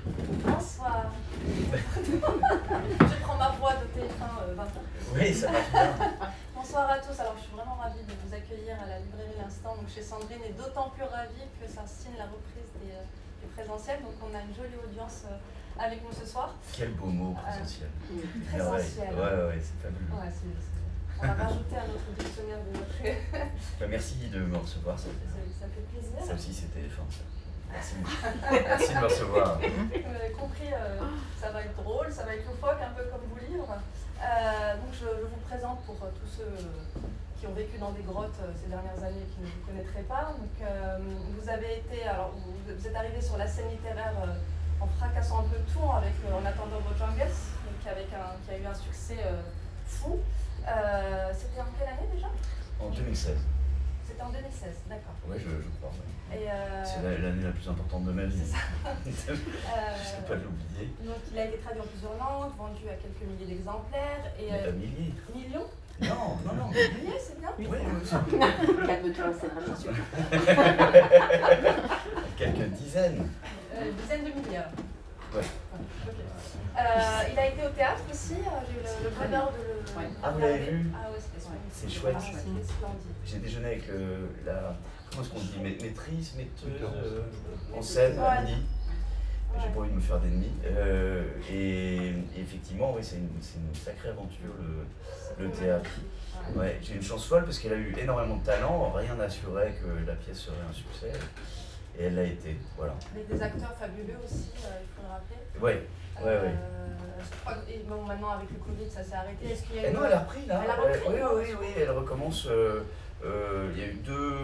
Bonsoir. Je prends ma voix de TF1 20 ans. Oui, ça marche bien. Bonsoir à tous. Alors, je suis vraiment ravie de vous accueillir à la librairie L'Instant, donc chez Sandrine, et d'autant plus ravie que ça signe la reprise des présentiels. Donc, on a une jolie audience avec nous ce soir. Quel beau mot, présentiel. Présentiel. Ouais, c'est fabuleux. Ouais, on va rajouter à notre dictionnaire de notre... Bah, merci de me recevoir. Ça fait plaisir. Ça aussi, c'était téléphone. Merci. Merci de me recevoir. Vous avez compris, ça va être drôle, ça va être loufoque, un peu comme vous livre. Donc je vous présente pour tous ceux qui ont vécu dans des grottes ces dernières années et qui ne vous connaîtraient pas. Donc, vous avez été, alors vous êtes arrivé sur la scène littéraire en fracassant un peu tout avec En attendant Bojangles, qui a eu un succès fou. C'était en quelle année déjà? En 2016. C'était en 2016, d'accord. Oui, je crois. Ouais. Et c'est l'année la plus importante de ma vie. C'est ça. Je ne sais pas de l'oublier. Donc il a été traduit en plusieurs langues, vendu à quelques milliers d'exemplaires. Et, mais milliers. Millions? Non. Milliers, c'est bien. Oui, Calme-toi, c'est vraiment super. Quelques dizaines. Dizaines de milliards. Ouais. Okay. Il a été au théâtre aussi, j'ai eu le bonheur de le regarder. Ah, vous l'avez vu? Ah ouais, c'était splendide. C'est chouette. C'était splendide. J'ai déjeuné avec la... Comment est-ce qu'on dit? Metteuse en scène à midi. J'ai pas envie de me faire d'ennemis. Et effectivement, oui, c'est une sacrée aventure, le théâtre. Ouais, j'ai une chance folle parce qu'elle a eu énormément de talent. Rien n'assurait que la pièce serait un succès. Et elle l'a été, voilà. Avec des acteurs fabuleux aussi, il faut le rappeler. Ouais. Je crois que, et bon, maintenant avec le Covid, ça s'est arrêté. Est-ce qu'il y a non, elle a repris là. Elle a repris, oui, elle recommence. Il y a eu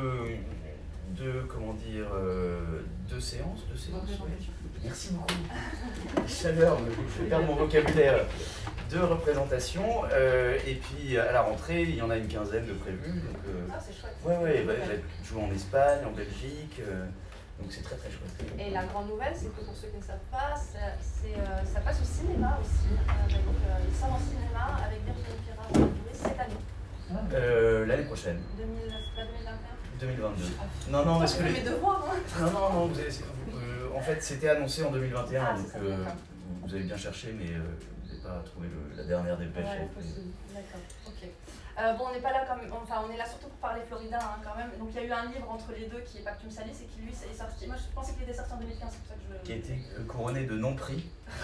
deux séances. Merci beaucoup. Chaleur, je vais perdre mon vocabulaire. 2 représentations, et puis à la rentrée, il y en a une quinzaine de prévues. Ah, c'est chouette. Ouais, elle joue en Espagne, en Belgique, donc c'est très très chouette. Et la grande nouvelle, c'est que pour ceux qui ne savent pas, ça passe au cinéma aussi. Il sort en cinéma avec Virginie Fira cette année. L'année prochaine. 2021 2022. Non, parce que mes devoirs, hein. Non, en fait, c'était annoncé en 2021, ah, donc ça, vous avez bien cherché, mais vous n'avez pas trouvé la dernière dépêche. Ouais, d'accord, ok. Bon, on n'est pas là enfin, on est là surtout pour parler Florida, hein, quand même. Donc, il y a eu un livre entre les deux qui est Pactum Salis et qui, lui, est sorti. Moi, je pensais qu'il était sorti en 2015, c'est pour ça que je... Qui a été couronné de non-prix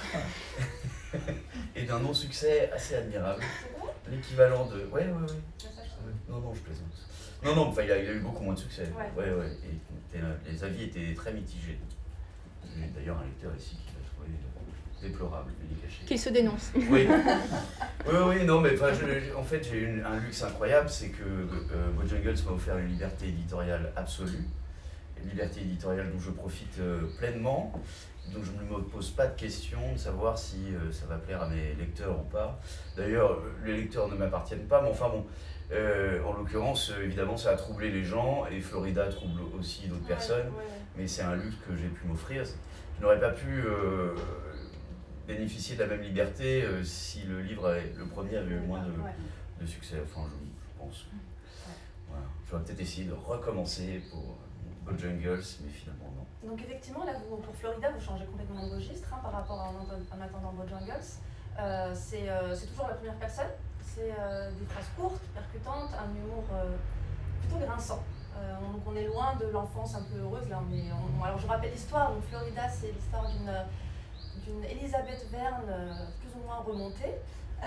et d'un non-succès assez admirable. L'équivalent de... Ouais. Non, je plaisante. Non, enfin, il a eu beaucoup moins de succès. Ouais. Et les avis étaient très mitigés. J'ai d'ailleurs un lecteur ici qui l'a trouvé déplorable, il est caché. Qu'il se dénonce. Oui, non, mais en fait, j'ai eu un luxe incroyable, c'est que Bojangles m'a offert une liberté éditoriale absolue, une liberté éditoriale dont je profite pleinement, donc je ne me pose pas de question de savoir si ça va plaire à mes lecteurs ou pas. D'ailleurs, les lecteurs ne m'appartiennent pas, mais enfin bon, en l'occurrence, évidemment, ça a troublé les gens, et Florida trouble aussi d'autres personnes, mais c'est un luxe que j'ai pu m'offrir. Je n'aurais pas pu bénéficier de la même liberté si le premier avait eu moins de succès, enfin je pense. Voilà. J'aurais peut-être essayé de recommencer pour Bojangles, mais finalement non. Donc effectivement, là, pour Florida, vous changez complètement de registre hein, par rapport à En attendant Bojangles. C'est toujours la première personne, c'est des phrases courtes, percutantes, un humour plutôt grinçant. Donc on est loin de l'enfance un peu heureuse, là. Alors je rappelle l'histoire, donc Florida, c'est l'histoire d'une Elisabeth Verne plus ou moins remontée,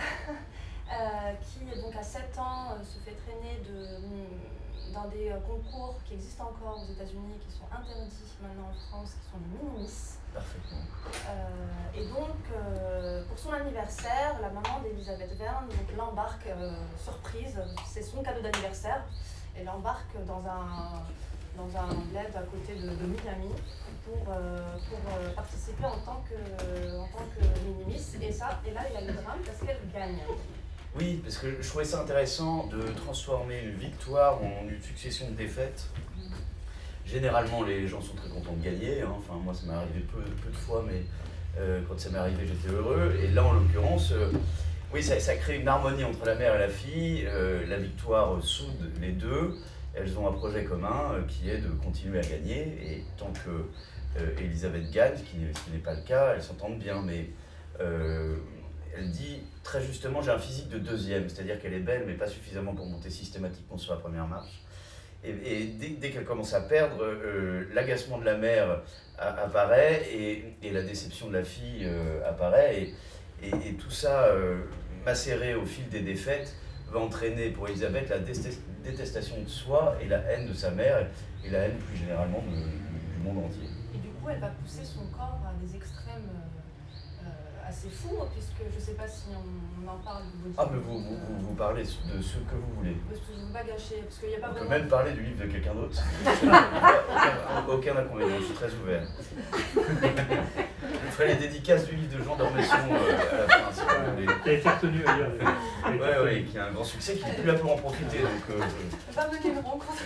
qui donc à 7 ans se fait traîner dans des concours qui existent encore aux États-Unis, qui sont interdits maintenant en France, qui sont les mini-miss. Parfaitement. Et donc, pour son anniversaire, la maman d'Elisabeth Verne l'embarque surprise, c'est son cadeau d'anniversaire, elle l'embarque dans un bled à côté de Miami pour participer en tant que mini-miss. Et là, il y a le drame parce qu'elle gagne. Oui, parce que je trouvais ça intéressant de transformer une victoire en une succession de défaites. Généralement, les gens sont très contents de gagner. Hein. Enfin, moi, ça m'est arrivé peu de fois, mais quand ça m'est arrivé, j'étais heureux. Et là, en l'occurrence, oui, ça crée une harmonie entre la mère et la fille. La victoire soude les deux. Elles ont un projet commun qui est de continuer à gagner. Et tant que Elisabeth gagne, ce qui n'est pas le cas, elles s'entendent bien, mais elle dit très justement j'ai un physique de deuxième, c'est-à-dire qu'elle est belle mais pas suffisamment pour monter systématiquement sur la première marche. Et dès qu'elle commence à perdre, l'agacement de la mère apparaît et la déception de la fille apparaît. Et tout ça, macéré au fil des défaites, va entraîner pour Elisabeth la détestation de soi et la haine de sa mère et la haine plus généralement du monde entier. Et du coup, elle va pousser son corps à des extrêmes assez fous, puisque je ne sais pas si on en parle du body. Ah, mais vous parlez de ce que vous voulez. Parce que je ne veux pas gâcher, parce qu'il n'y a pas On peut vraiment... même parler du livre de quelqu'un d'autre. Aucun inconvénient, je suis très ouvert. Je ferai les dédicaces du livre de Jean d'Ormesson à la fin, si vous voulez. Qui a été retenu ailleurs. Oui, qui a un grand succès, qui n'est plus là pour en profiter. Donc, Je ne peux pas mener une rencontre.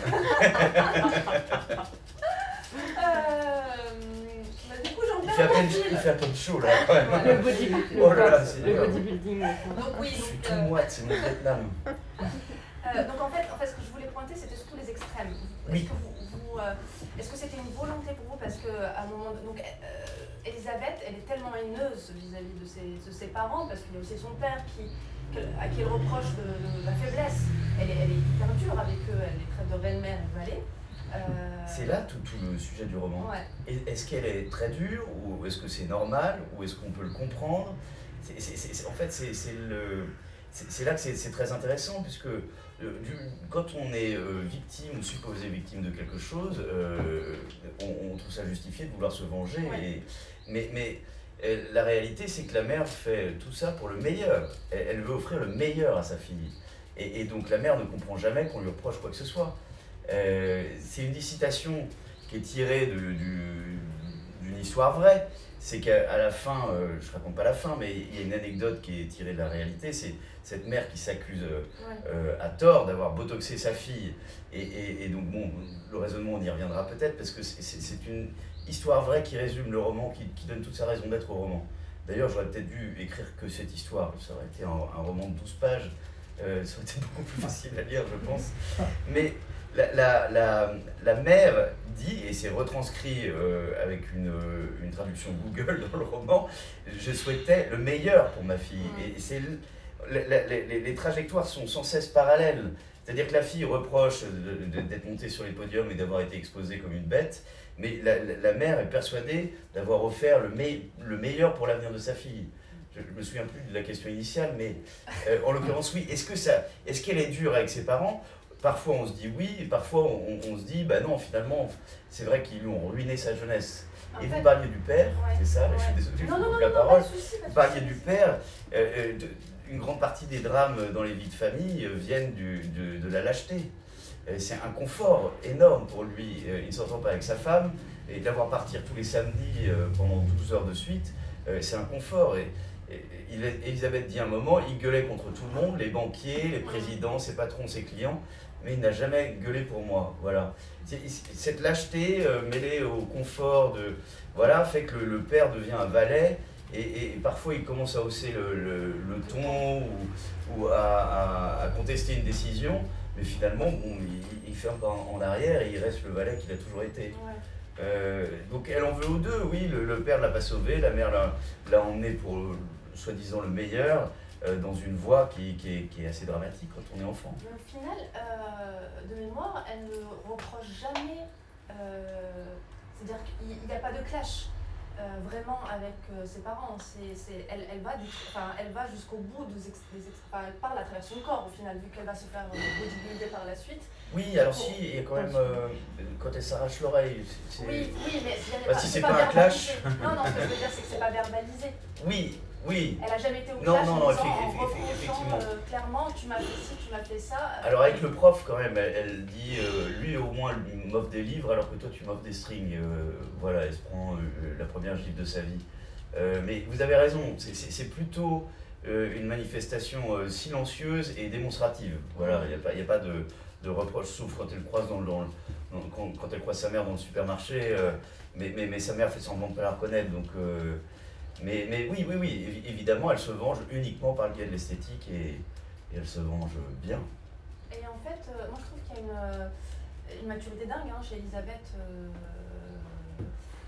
Du coup, j'en perds. Il fait à peine chaud là. Quand même. Le bodybuilding. Oh là là, c'est le dur. bodybuilding. Donc oui, Je suis donc, tout moite, c'est mon Vietnam. donc en fait, ce que je voulais pointer, c'était surtout les extrêmes. Oui. Est-ce que c'était une volonté pour vous, parce qu'à un moment, donc Elisabeth, elle est tellement haineuse vis-à-vis de ses parents, parce qu'il y a aussi son père à qui elle reproche de la faiblesse. Elle est hyper dure avec eux, elle les traite de reine-mère et valet. C'est là tout le sujet du roman. Ouais. Est-ce qu'elle est très dure, ou est-ce que c'est normal, ou est-ce qu'on peut le comprendre? En fait, c'est là que c'est très intéressant, puisque quand on est victime ou supposé victime de quelque chose, on trouve ça justifié de vouloir se venger. Ouais. Mais la réalité, c'est que la mère fait tout ça pour le meilleur. Elle veut offrir le meilleur à sa fille. Et donc la mère ne comprend jamais qu'on lui reproche quoi que ce soit. C'est une citation qui est tirée d'une histoire vraie. C'est qu'à la fin, je ne raconte pas la fin, mais il y a une anecdote qui est tirée de la réalité. C'est cette mère qui s'accuse à tort d'avoir botoxé sa fille. Et donc, bon, le raisonnement, on y reviendra peut-être, parce que c'est une histoire vraie qui résume le roman, qui donne toute sa raison d'être au roman. D'ailleurs, j'aurais peut-être dû écrire que cette histoire. Ça aurait été un roman de 12 pages. Ça aurait été beaucoup plus facile à lire, je pense. Mais la mère dit, et c'est retranscrit avec une traduction Google dans le roman, je souhaitais le meilleur pour ma fille. Et les trajectoires sont sans cesse parallèles. C'est-à-dire que la fille reproche d'être montée sur les podiums et d'avoir été exposée comme une bête, mais la mère est persuadée d'avoir offert le meilleur pour l'avenir de sa fille. Je ne me souviens plus de la question initiale, mais en l'occurrence, oui. Est-ce qu'elle est dure avec ses parents? Parfois on se dit oui, et parfois on se dit bah non, finalement, c'est vrai qu'ils lui ont ruiné sa jeunesse. Et vous parliez du père, c'est ça, je suis désolé, je vous coupe la parole. Vous parliez du père, une grande partie des drames dans les vies de famille viennent de la lâcheté. C'est un confort énorme pour lui, il ne s'entend pas avec sa femme, et d'avoir partir tous les samedis pendant 12 heures de suite, c'est un confort. Elisabeth dit à un moment, il gueulait contre tout le monde, les banquiers, les présidents, ses patrons, ses clients, mais il n'a jamais gueulé pour moi. Voilà. Cette lâcheté mêlée au confort fait que le père devient un valet, et parfois il commence à hausser le ton ou à contester une décision, mais finalement bon, il fait un pas en arrière et il reste le valet qu'il a toujours été. Donc elle en veut aux deux, oui, le père ne l'a pas sauvé, la mère l'a emmené pour soi-disant le meilleur, dans une voie qui est assez dramatique quand on est enfant. Mais au final, de mémoire, elle ne reproche jamais, c'est-à-dire qu'il n'y a pas de clash vraiment avec ses parents. Elle va jusqu'au bout elle parle à travers son corps au final, vu qu'elle va se faire bodybuilder par la suite. Oui, alors si, il y a quand même, quand elle s'arrache l'oreille, Oui, mais si c'est pas un clash. Non, ce que je veux dire, c'est que c'est pas verbalisé. Oui. Elle n'a jamais été au clash en effectivement. Clairement, tu m'as fait ci, tu m'as fait ça. Alors avec le prof quand même, elle dit, lui au moins il m'offre des livres alors que toi tu m'offres des strings. Voilà, elle se prend la première gifle de sa vie. Mais vous avez raison, c'est plutôt une manifestation silencieuse et démonstrative. Voilà, il n'y a pas de reproche, sauf quand elle croise quand elle croise sa mère dans le supermarché, mais sa mère fait semblant de ne pas la reconnaître. Donc, mais oui, évidemment, elle se venge uniquement par le biais de l'esthétique et elle se venge bien. Et en fait, moi je trouve qu'il y a une maturité dingue chez Elisabeth.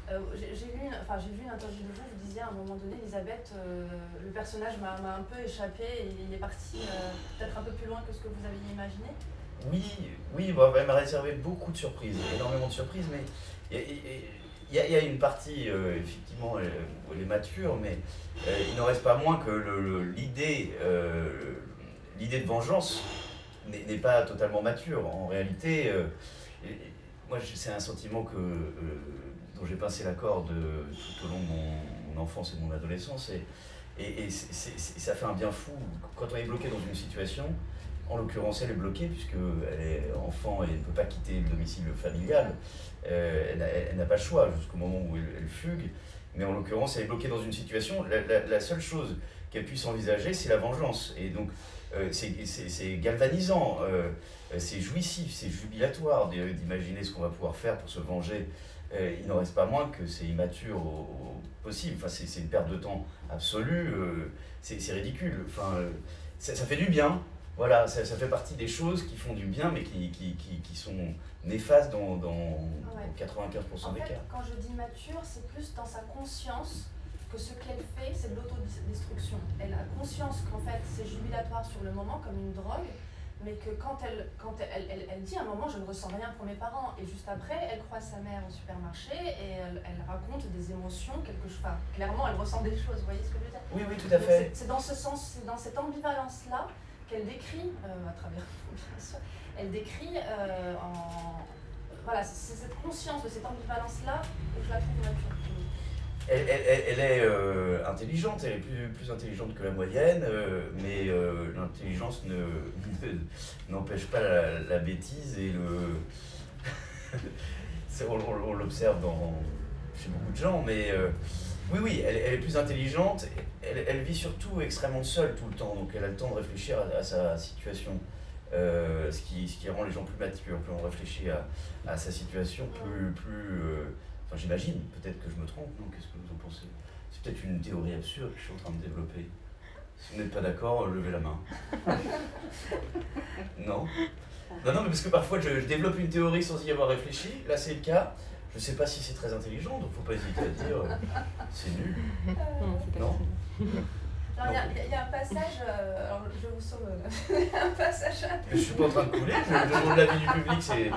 J'ai lu une interview de vous disiez à un moment donné, Elisabeth, le personnage m'a un peu échappé et il est parti peut-être un peu plus loin que ce que vous aviez imaginé. Oui, bon, elle m'a réservé beaucoup de surprises, énormément de surprises, mais il y a une partie, effectivement, où elle est mature, mais il n'en reste pas moins que l'idée de vengeance n'est pas totalement mature. En réalité, moi, c'est un sentiment dont j'ai pincé la corde tout au long de mon enfance et de mon adolescence, et ça fait un bien fou. Quand on est bloqué dans une situation, en l'occurrence, elle est bloquée puisqu'elle est enfant et elle ne peut pas quitter le domicile familial. Elle n'a pas le choix jusqu'au moment où elle fugue. Mais en l'occurrence, elle est bloquée dans une situation. La seule chose qu'elle puisse envisager, c'est la vengeance. Et donc, c'est galvanisant, c'est jouissif, c'est jubilatoire d'imaginer ce qu'on va pouvoir faire pour se venger. Il n'en reste pas moins que c'est immature au possible. Enfin, c'est une perte de temps absolue. C'est ridicule. Enfin, ça fait du bien. Voilà, ça fait partie des choses qui font du bien, mais qui sont néfastes dans 95% des cas. Quand je dis mature, c'est plus dans sa conscience que ce qu'elle fait, c'est de l'autodestruction. Elle a conscience qu'en fait, c'est jubilatoire sur le moment, comme une drogue, mais que quand elle dit à un moment, je ne ressens rien pour mes parents, et juste après, elle croise sa mère au supermarché, et elle raconte des émotions, quelque chose. Enfin, clairement, elle ressent des choses, vous voyez ce que je veux dire? Oui, tout à fait. C'est dans ce sens, c'est dans cette ambivalence-là qu'elle décrit, à travers, bien sûr, elle décrit voilà, c'est cette conscience de cette ambivalence-là où je la trouve mature. Elle est intelligente, elle est plus intelligente que la moyenne, mais l'intelligence n'empêche pas la bêtise et on l'observe chez beaucoup de gens, mais oui, elle est plus intelligente, elle vit surtout extrêmement seule tout le temps, donc elle a le temps de réfléchir à sa situation, ce qui rend les gens plus matures, plus on réfléchit à sa situation, enfin j'imagine, peut-être que je me trompe, non? Qu'est-ce que vous en pensez? C'est peut-être une théorie absurde que je suis en train de développer. Si vous n'êtes pas d'accord, levez la main. Non, mais parce que parfois je développe une théorie sans y avoir réfléchi, là c'est le cas. Je ne sais pas si c'est très intelligent, donc il ne faut pas hésiter à dire c'est nul. Non. Alors, il y a un passage, alors je vous sauve, il y a un passage. Je ne suis pas en train de couler, je demande l'avis du public, c'est.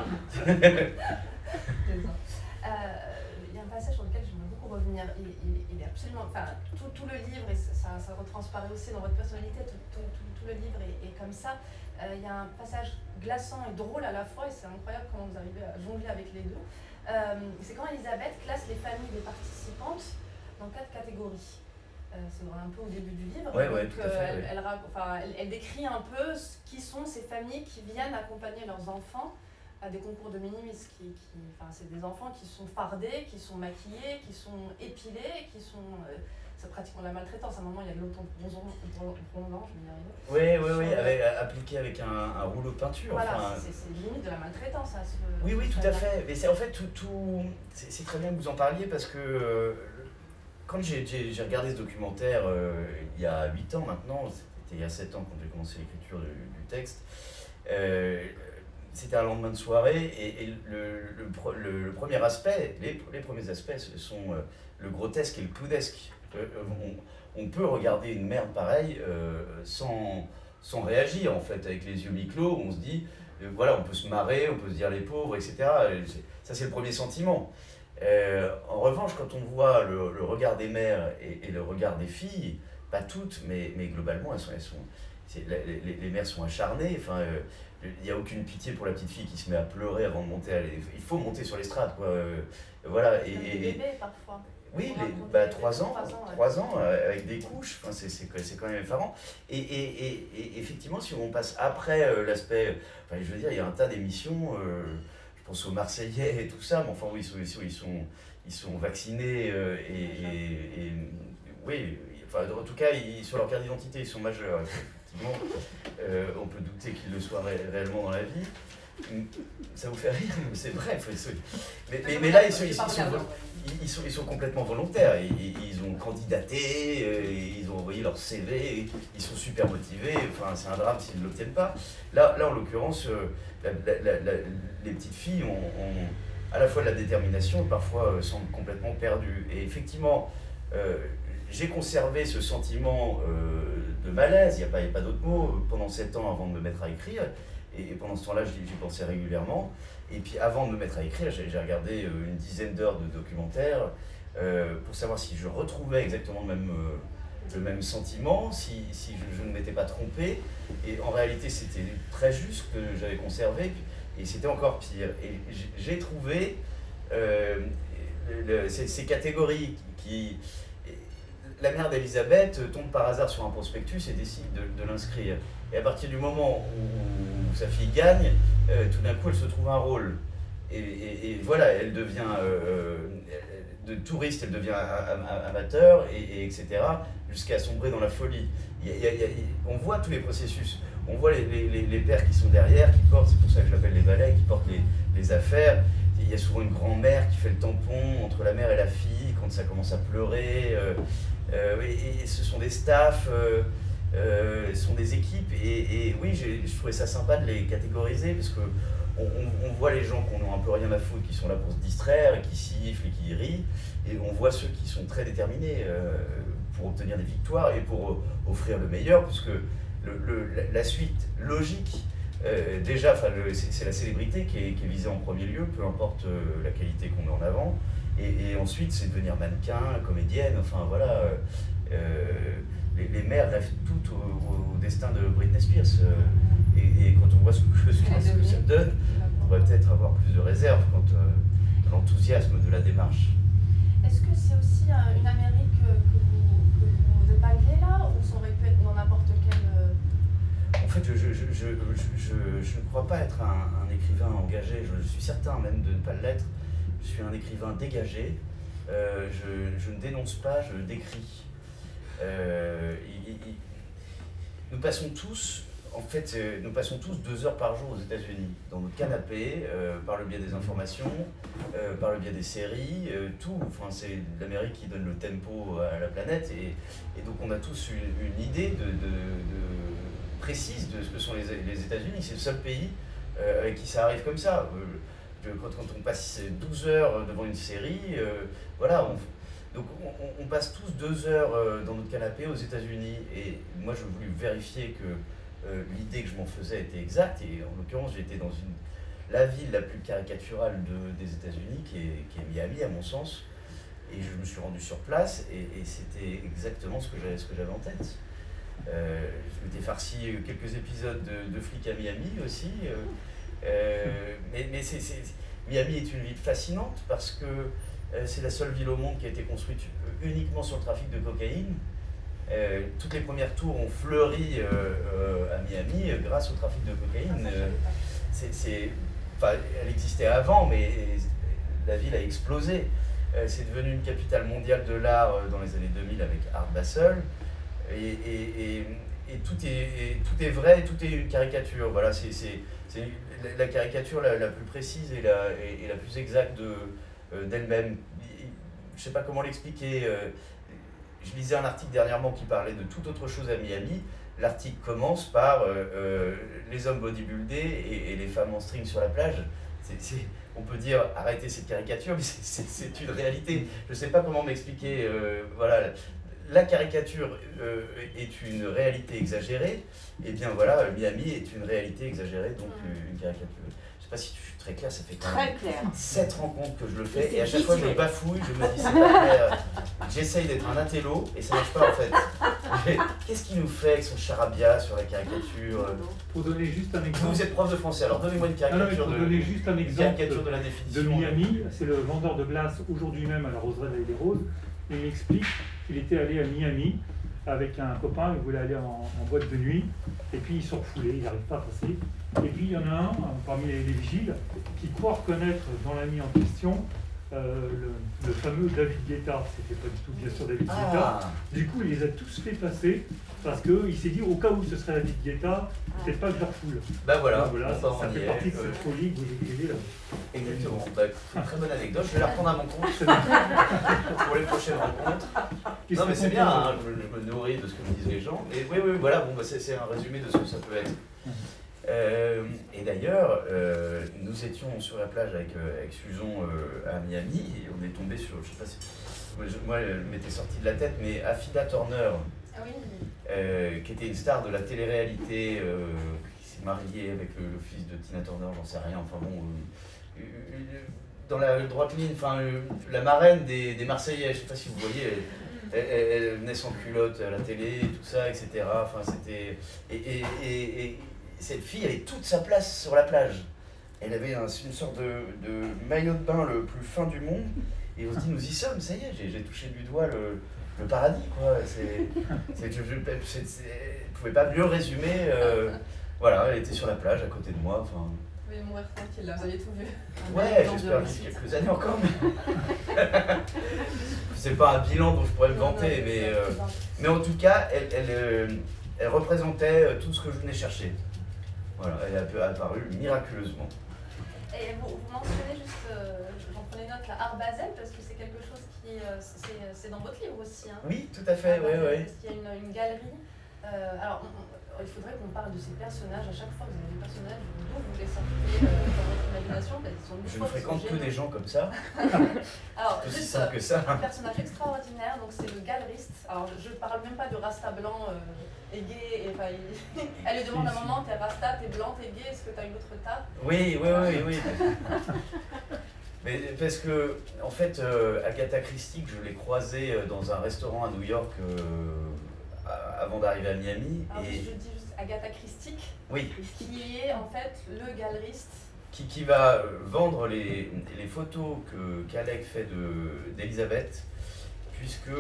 Il y a un passage sur lequel j'aimerais beaucoup revenir. Il est absolument. Enfin, tout le livre, et ça retransparaît aussi dans votre personnalité, tout le livre est comme ça. Il y a un passage glaçant et drôle à la fois, et c'est incroyable comment vous arrivez à jongler avec les deux. C'est quand Elisabeth classe les familles des participantes dans 4 catégories. C'est un peu au début du livre. Ouais, tout à fait, elle décrit un peu qui sont ces familles qui viennent accompagner leurs enfants à des concours de minimis. C'est des enfants qui sont fardés, qui sont maquillés, qui sont épilés, qui sont... c'est pratiquement la maltraitance. À un moment, il y a de l'auto-bronzant, je vais y arriver. Oui, appliqué avec un rouleau de peinture. Voilà, c'est limite de la maltraitance. Oui, tout à fait. Mais c'est en fait c'est très bien que vous en parliez parce que quand j'ai regardé ce documentaire il y a 8 ans maintenant, c'était il y a 7 ans quand j'ai commencé l'écriture du texte, c'était un lendemain de soirée et le premier aspect, les premiers aspects sont le grotesque et le clownesque. On peut regarder une merde pareille sans réagir en fait, avec les yeux mi-clos, on se dit, voilà, on peut se marrer, on peut se dire les pauvres, etc. Ça c'est le premier sentiment. En revanche, quand on voit le regard des mères et le regard des filles, pas toutes, mais globalement, les mères sont acharnées. Enfin, il n'y a aucune pitié pour la petite fille qui se met à pleurer avant de monter. Il faut monter sur l'estrade, quoi. Voilà. Des bébés parfois. Oui, 3 ans, avec des couches, enfin, c'est quand même effarant. Et effectivement, si on passe après l'aspect, enfin, je veux dire, il y a un tas d'émissions. Je pense aux Marseillais et tout ça, mais enfin oui, ils sont vaccinés oui, enfin, en tout cas, sur leur carte d'identité, ils sont majeurs, effectivement. On peut douter qu'ils le soient réellement dans la vie. Ça vous fait rire, c'est vrai. Mais là, ils sont complètement volontaires. Ils ont candidaté, ils ont envoyé leur CV, ils sont super motivés. Enfin, c'est un drame s'ils ne l'obtiennent pas. Là, en l'occurrence, les petites filles à la fois de la détermination et parfois semble complètement perdu. Et effectivement, j'ai conservé ce sentiment de malaise, il n'y a pas d'autre mot, pendant 7 ans avant de me mettre à écrire. Et pendant ce temps-là, j'y pensais régulièrement. Et puis avant de me mettre à écrire, j'ai regardé une dizaine d'heures de documentaires pour savoir si je retrouvais exactement le même sentiment, si je ne m'étais pas trompé. Et en réalité, c'était très juste que j'avais conservé. Et c'était encore pire. Et j'ai trouvé ces catégories qui... La mère d'Elisabeth tombe par hasard sur un prospectus et décide de l'inscrire. Et à partir du moment où sa fille gagne, tout d'un coup, elle se trouve un rôle. Et voilà, elle devient de touriste, elle devient amateur, etc., jusqu'à sombrer dans la folie. On voit tous les processus. On voit les pères qui sont derrière, qui portent, c'est pour ça que je l'appelle les valets, qui portent les affaires. Il y a souvent une grand-mère qui fait le tampon entre la mère et la fille quand ça commence à pleurer. Et ce sont des staffs, ce sont des équipes. Et oui, je trouvais ça sympa de les catégoriser parce que on voit les gens qui n'ont un peu rien à foutre, qui sont là pour se distraire, et qui sifflent et qui rient. Et on voit ceux qui sont très déterminés pour obtenir des victoires et pour offrir le meilleur, puisque la suite logique, déjà, c'est la célébrité qui est visée en premier lieu, peu importe la qualité qu'on met en avant. Et ensuite, c'est devenir mannequin, comédienne, enfin voilà. Les mères rêvent toutes au destin de Britney Spears. Et quand on voit ce que ça donne, on va peut-être avoir plus de réserve quant à l'enthousiasme de la démarche. Est-ce que c'est aussi une Amérique que vous épinglez là, ou ça aurait pu être dans n'importe quel... En fait, je ne crois pas être un écrivain engagé, je suis certain même de ne pas l'être. Je suis un écrivain dégagé, je ne dénonce pas, je décris. Nous passons tous 2 heures par jour aux États-Unis, dans notre canapé, par le biais des informations, par le biais des séries, tout. Enfin, c'est l'Amérique qui donne le tempo à la planète, et donc on a tous une idée précise de ce que sont les États-Unis. C'est le seul pays avec qui ça arrive comme ça. Quand on passe 12 heures devant une série, voilà, donc on passe tous 2 heures dans notre canapé aux États-Unis, et moi je voulais vérifier que l'idée que je m'en faisais était exacte, et en l'occurrence j'étais dans la ville la plus caricaturale des États-Unis, qui est Miami à mon sens, et je me suis rendu sur place, et c'était exactement ce que j'avais en tête. Je m'étais farci quelques épisodes de flics à Miami aussi. Mais Miami est une ville fascinante parce que c'est la seule ville au monde qui a été construite uniquement sur le trafic de cocaïne. Toutes les premières tours ont fleuri à Miami grâce au trafic de cocaïne. Elle existait avant, mais la ville a explosé. C'est devenu une capitale mondiale de l'art dans les années 2000 avec Art Basel. Et tout est vrai, tout est une caricature. Voilà, c'est la caricature la plus précise et la plus exacte d'elle-même. Je ne sais pas comment l'expliquer. Je lisais un article dernièrement qui parlait de toute autre chose à Miami. L'article commence par les hommes bodybuildés et les femmes en string sur la plage. On peut dire arrêtez cette caricature, mais c'est une réalité. Je ne sais pas comment m'expliquer. Voilà. La caricature est une réalité exagérée, et bien voilà, Miami est une réalité exagérée, donc une caricature. Je ne sais pas si je suis très clair, ça fait quand même 7 rencontres que je le fais, et à chaque fois je me bafouille, je me dis c'est pas clair. J'essaye d'être un intello, et ça ne marche pas en fait. Qu'est-ce qu'il nous fait avec son charabia sur la caricature? Pour donner juste un exemple. Vous êtes prof de français, alors donnez-moi une caricature, donner juste un exemple de la définition. De Miami, c'est le vendeur de glace aujourd'hui même à la Roseraie des Roses. Il m'explique qu'il était allé à Miami avec un copain, il voulait aller en boîte de nuit, et puis ils sont refoulés, ils n'arrivent pas à passer. Et puis il y en a un, parmi les vigiles, qui croit reconnaître dans l'ami en question le fameux David Guetta. C'était pas du tout bien sûr David Guetta. Du coup, il les a tous fait passer, parce qu'il s'est dit, au cas où ce serait David Guetta, peut-être pas que je refoule. Ben voilà, ça fait partie de cette folie que vous écrivez là. Exactement, c'est une très bonne anecdote, je vais la reprendre à mon compte pour les prochaines rencontres. Non mais c'est bien, hein, je me nourris de ce que me disent les gens. Et oui, voilà, bon, c'est un résumé de ce que ça peut être. Et d'ailleurs, nous étions sur la plage avec Susan à Miami et on est tombé sur, je sais pas si, moi elle m'était sortie de la tête, mais Affida Turner, Ah oui. qui était une star de la télé-réalité, qui s'est mariée avec le fils de Tina Turner, j'en sais rien, enfin bon, dans la droite ligne, enfin la marraine des Marseillais, je sais pas si vous voyez. Elle venait sans culotte à la télé, tout ça, etc. Enfin, c'était... Et cette fille avait toute sa place sur la plage. Elle avait une sorte de maillot de bain le plus fin du monde. Et on se dit, nous y sommes, ça y est, j'ai touché du doigt le paradis, quoi. Je ne pouvais pas mieux résumer. Voilà, elle était sur la plage à côté de moi. Enfin... Vous pouvez mourir tranquille, là, vous aviez tout vu. Ouais, j'espère vivre quelques années encore. C'est pas un bilan dont je pourrais me vanter, mais en tout cas, elle représentait tout ce que je venais chercher. Voilà, elle est apparue miraculeusement. Et vous mentionnez juste, j'en prenais note, la Art Basel, parce que c'est quelque chose qui, c'est dans votre livre aussi. Hein. Oui, tout à fait, oui, oui. Parce qu'il y a une galerie. Alors, il faudrait qu'on parle de ces personnages. À chaque fois, vous avez des personnages, d'où vous les sortez dans votre imagination. Je ne fréquente que des gens comme ça. Alors, aussi juste simple que ça. un personnage extraordinaire, donc c'est le galeriste. Alors, je ne parle même pas de Rasta blanc et gay. Et, enfin, elle lui demande à un moment, t'es Rasta, t'es blanc, t'es gay, est-ce que t'as une autre tare? Oui. Mais parce que, en fait, Agatha Christie, je l'ai croisée dans un restaurant à New York avant d'arriver à Miami. Alors, je dis juste Agatha Christie, oui. Qui est en fait le galeriste. Qui va vendre les photos qu'Alec fait d'Elisabeth, puisque,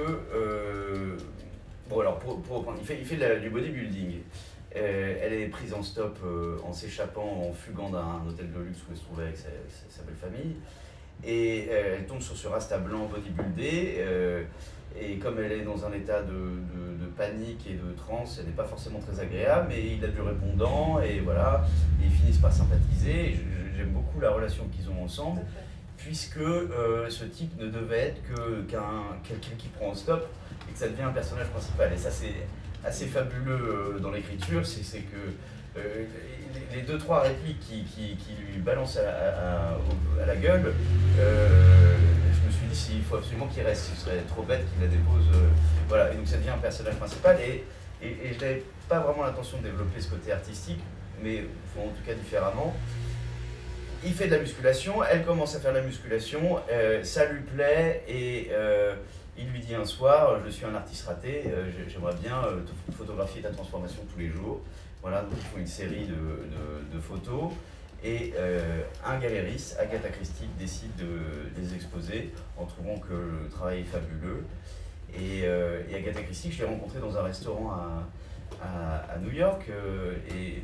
bon alors, pour reprendre, il fait du bodybuilding. Elle est prise en stop en s'échappant, en fugant d'un hôtel de luxe où elle se trouvait avec sa belle famille. Et elle tombe sur ce Rasta blanc bodybuildé. Et comme elle est dans un état de panique et de transe, elle n'est pas forcément très agréable, mais il a du répondant, et voilà, et ils finissent par sympathiser. J'aime beaucoup la relation qu'ils ont ensemble, puisque ce type ne devait être quelqu'un qui prend en stop, et que ça devient un personnage principal. Et ça, c'est assez fabuleux dans l'écriture, c'est que les 2-3 répliques qui lui balancent à la gueule, je me suis dit s'il faut absolument qu'il reste, ce serait trop bête qu'il la dépose. Voilà, et donc ça devient un personnage principal, et je n'avais pas vraiment l'intention de développer ce côté artistique, mais en tout cas différemment. Il fait de la musculation, elle commence à faire de la musculation, ça lui plaît, et il lui dit un soir, je suis un artiste raté, j'aimerais bien photographier ta transformation tous les jours. Voilà, donc ils font une série de photos, et un galériste, Agatha Christie, décide de les exposer en trouvant que le travail est fabuleux. Et Agatha Christie, je l'ai rencontrée dans un restaurant à New York, et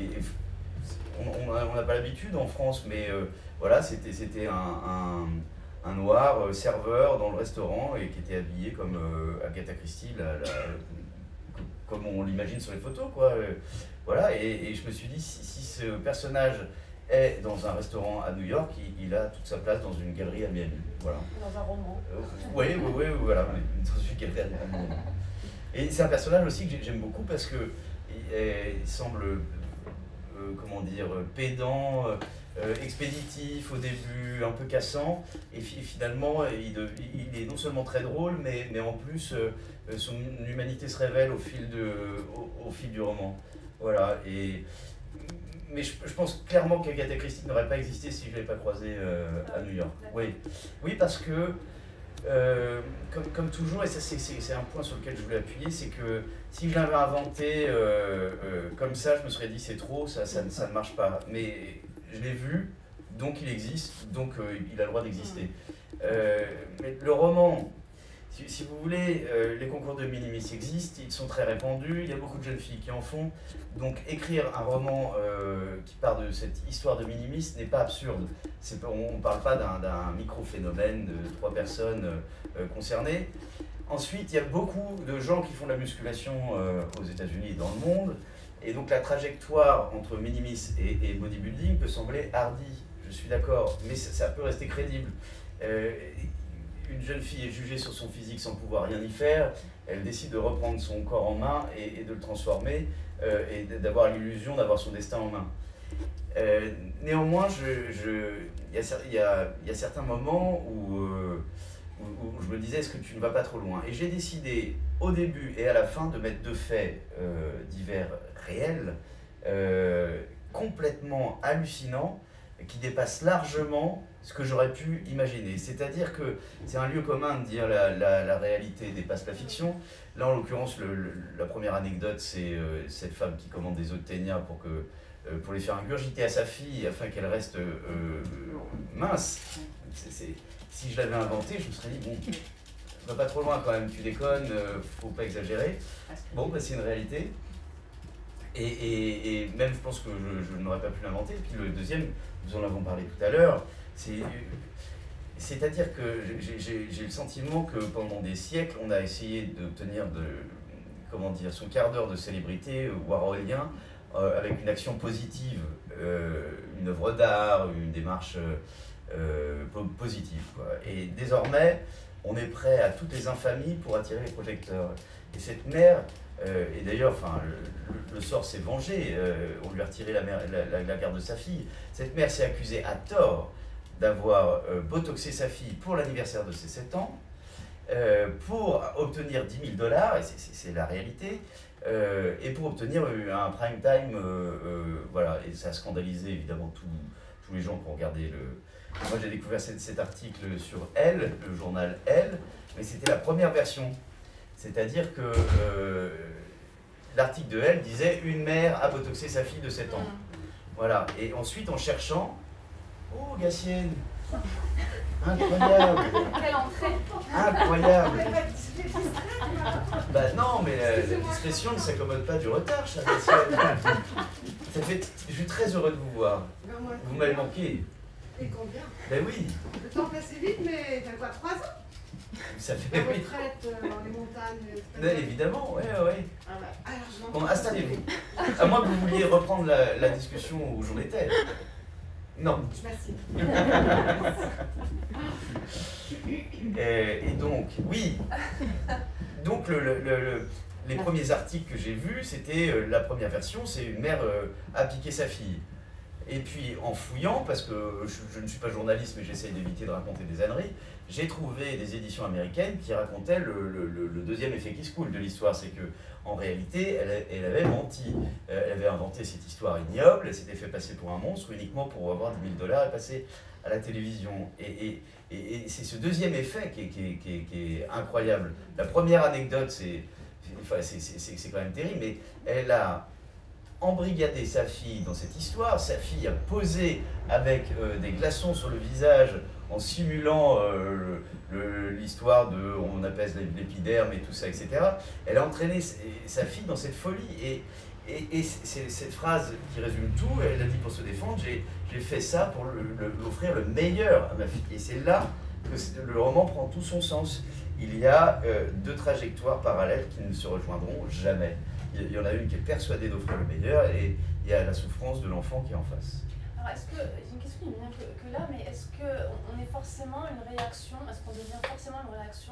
on n'a pas l'habitude en France, mais voilà, c'était un noir serveur dans le restaurant et qui était habillé comme Agatha Christie, comme on l'imagine sur les photos, quoi. Voilà, et je me suis dit, si ce personnage est dans un restaurant à New York, il a toute sa place dans une galerie à Miami. Voilà. Dans un roman. Oui, voilà, dans une galerie à Miami. Et c'est un personnage aussi que j'aime beaucoup parce que il semble, comment dire, pédant, expéditif au début, un peu cassant, et finalement il est non seulement très drôle, mais en plus son humanité se révèle au fil du roman. Voilà, mais je pense clairement qu'Agatha Christie n'aurait pas existé si je ne l'avais pas croisée à New York. Oui, parce que comme toujours, et ça c'est un point sur lequel je voulais appuyer, c'est que si je l'avais inventé comme ça, je me serais dit c'est trop, ça ne marche pas. Mais je l'ai vu, donc il existe, donc il a le droit d'exister. Mais le roman, si vous voulez, les concours de minimis existent, ils sont très répandus, il y a beaucoup de jeunes filles qui en font. Donc écrire un roman qui part de cette histoire de minimis n'est pas absurde. On ne parle pas d'un micro-phénomène de 3 personnes concernées. Ensuite, il y a beaucoup de gens qui font de la musculation aux États-Unis et dans le monde. Et donc la trajectoire entre minimis et bodybuilding peut sembler hardie, je suis d'accord, mais ça peut rester crédible. Une jeune fille est jugée sur son physique sans pouvoir rien y faire, elle décide de reprendre son corps en main et de le transformer et d'avoir l'illusion d'avoir son destin en main. Néanmoins, il y a certains moments où je me disais, est-ce que tu ne vas pas trop loin? Et j'ai décidé au début et à la fin de mettre deux faits divers réels, complètement hallucinants, qui dépassent largement ce que j'aurais pu imaginer. C'est-à-dire que c'est un lieu commun de dire la réalité dépasse la fiction. Là, en l'occurrence, la première anecdote, c'est cette femme qui commande des œufs de ténia pour les faire ingurgiter à sa fille afin qu'elle reste mince. Si je l'avais inventé, je me serais dit, bon, va pas trop loin quand même, tu déconnes, faut pas exagérer. Bon, bah, c'est une réalité. Et même, je pense que je n'aurais pas pu l'inventer. Puis le deuxième, nous en avons parlé tout à l'heure, c'est-à-dire que j'ai le sentiment que pendant des siècles, on a essayé d'obtenir son quart d'heure de célébrité warholien avec une action positive, une œuvre d'art, une démarche positive, quoi. Et désormais, on est prêt à toutes les infamies pour attirer les projecteurs. Et cette mère, et d'ailleurs, enfin, le sort s'est vengé, on lui a retiré la garde de sa fille. Cette mère s'est accusée à tort d'avoir botoxé sa fille pour l'anniversaire de ses 7 ans, pour obtenir $10 000, et c'est la réalité, et pour obtenir un prime time, voilà, et ça a scandalisé évidemment tous les gens qui ont regardé Moi j'ai découvert cet article sur Elle, le journal Elle, mais c'était la première version. C'est-à-dire que l'article de Elle disait « Une mère a botoxé sa fille de 7 ans ». Voilà, et ensuite en cherchant, oh Gassienne, incroyable. Quelle entrée. Incroyable. Bah non, mais la discrétion ne s'accommode pas du retard, chère Gassienne. Je suis très heureux de vous voir. Vous m'avez manqué. Et combien? Ben oui. Le temps passe vite, mais t'as quoi, 3 ans? Ça fait... La retraite dans les montagnes, etc. Mais évidemment, ouais. Ah ouais. Alors, je Bon, installez-vous. À moins que vous vouliez reprendre la discussion où j'en étais. Non. Je m'assieds. Et donc, oui. Donc, les premiers articles que j'ai vus, c'était la première version, c'est une mère a piqué sa fille. Et puis, en fouillant, parce que je ne suis pas journaliste, mais j'essaie d'éviter de raconter des âneries, j'ai trouvé des éditions américaines qui racontaient le deuxième effet qui se coule de l'histoire. C'est que en réalité, elle avait menti. Elle avait inventé cette histoire ignoble, elle s'était fait passer pour un monstre uniquement pour avoir $10 000 et passer à la télévision. Et c'est ce deuxième effet qui est incroyable. La première anecdote, c'est quand même terrible, mais elle a embrigadé sa fille dans cette histoire. Sa fille a posé avec des glaçons sur le visage en simulant l'histoire de on apaise l'épiderme et tout ça, etc. Elle a entraîné sa fille dans cette folie. Et c'est cette phrase qui résume tout. Elle a dit pour se défendre, j'ai fait ça pour offrir le meilleur à ma fille. Et c'est là que le roman prend tout son sens. Il y a deux trajectoires parallèles qui ne se rejoindront jamais. Il y en a une qui est persuadée d'offrir le meilleur et il y a la souffrance de l'enfant qui est en face. Alors, est-ce que, j'ai une question qui me vient que là, mais est-ce qu'on est forcément une réaction, est-ce qu'on devient forcément une réaction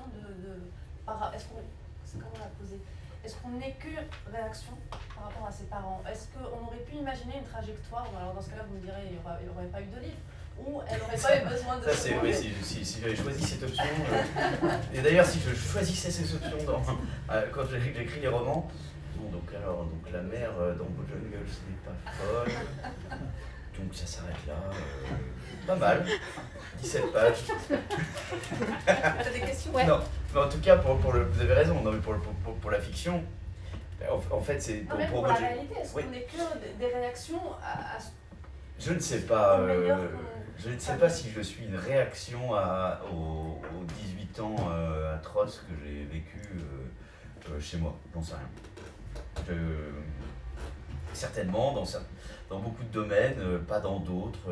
c'est comment la poser? Est-ce qu'on n'est que réaction par rapport à ses parents? Est-ce qu'on aurait pu imaginer une trajectoire? Alors dans ce cas-là, vous me direz, il n'y aurait pas eu de livre. Ou elle n'aurait pas eu besoin de... Ça, c'est, oui, si j'avais choisi cette option... et d'ailleurs, si je choisissais cette option quand j'écris les romans, bon, donc la mère dans Bojangles n'est pas folle, donc ça s'arrête là, pas mal, 17 pages. T'as des questions? Ouais. Non, mais en tout cas, vous avez raison, non, mais pour la fiction, en fait, c'est... Pour la réalité, est-ce qu'on n'est que des réactions à Je ne sais pas, je ne sais pas si je suis une réaction aux 18 ans atroces que j'ai vécu chez moi, j'en sais rien. Certainement, dans beaucoup de domaines, pas dans d'autres.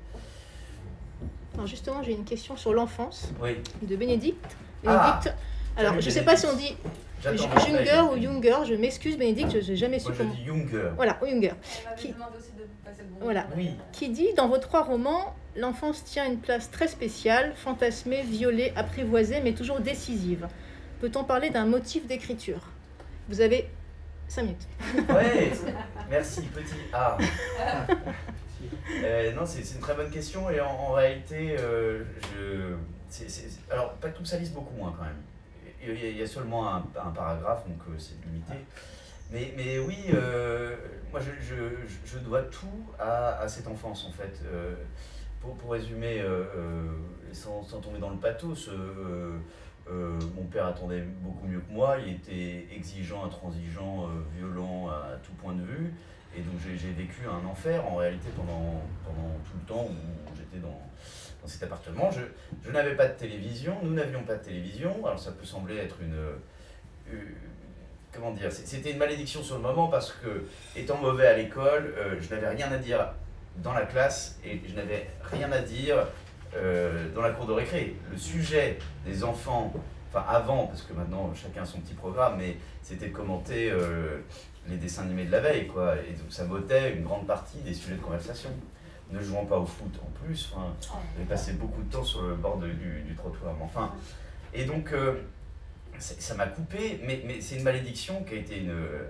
Alors justement, j'ai une question sur l'enfance de Bénédicte. Alors, je ne sais pas si on dit Junger ou Junger, je m'excuse Bénédicte, je n'ai jamais su comment. Moi je dis Junger. Voilà, Junger. Qui demande aussi de passer le bon. Voilà. Oui. Qui dit, dans vos 3 romans, l'enfance tient une place très spéciale, fantasmée, violée, apprivoisée, mais toujours décisive. peut-on parler d'un motif d'écriture? Vous avez 5 minutes. Ouais, merci, petit A. Non, c'est une très bonne question et en réalité, alors pas tout ça lise beaucoup moins quand même. Il y a seulement un paragraphe, donc c'est limité. Mais oui, moi je dois tout à cette enfance en fait. Pour résumer, sans tomber dans le pathos, mon père attendait beaucoup mieux que moi, il était exigeant, intransigeant, violent à tout point de vue. Et donc j'ai vécu un enfer en réalité pendant tout le temps où j'étais dans cet appartement. Je n'avais pas de télévision, nous n'avions pas de télévision. Alors ça peut sembler être comment dire, c'était une malédiction sur le moment parce que, étant mauvais à l'école, je n'avais rien à dire dans la classe et je n'avais rien à dire dans la cour de récré. Le sujet des enfants, enfin avant, parce que maintenant chacun a son petit programme, mais c'était de commenter les dessins animés de la veille, quoi. Et donc ça m'ôtait une grande partie des sujets de conversation. Ne jouant pas au foot en plus, j'ai passé beaucoup de temps sur le bord du trottoir. Enfin, et donc ça m'a coupé, mais c'est une malédiction qui a été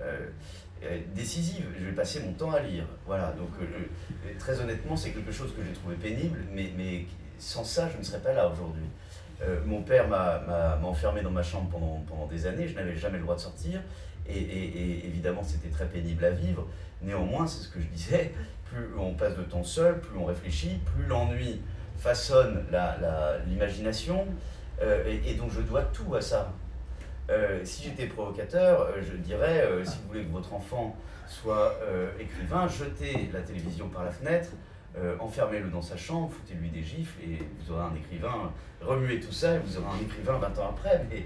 décisive. Je vais passer mon temps à lire. Voilà, donc très honnêtement, c'est quelque chose que j'ai trouvé pénible, mais sans ça, je ne serais pas là aujourd'hui. Mon père m'a enfermé dans ma chambre pendant des années, je n'avais jamais le droit de sortir, et évidemment, c'était très pénible à vivre. Néanmoins, c'est ce que je disais, plus on passe de temps seul, plus on réfléchit, plus l'ennui façonne l'imagination, et donc je dois tout à ça. Si j'étais provocateur, je dirais, si vous voulez que votre enfant soit écrivain, jetez la télévision par la fenêtre, enfermez-le dans sa chambre, foutez-lui des gifles et vous aurez un écrivain, remuez tout ça et vous aurez un écrivain 20 ans après. Mais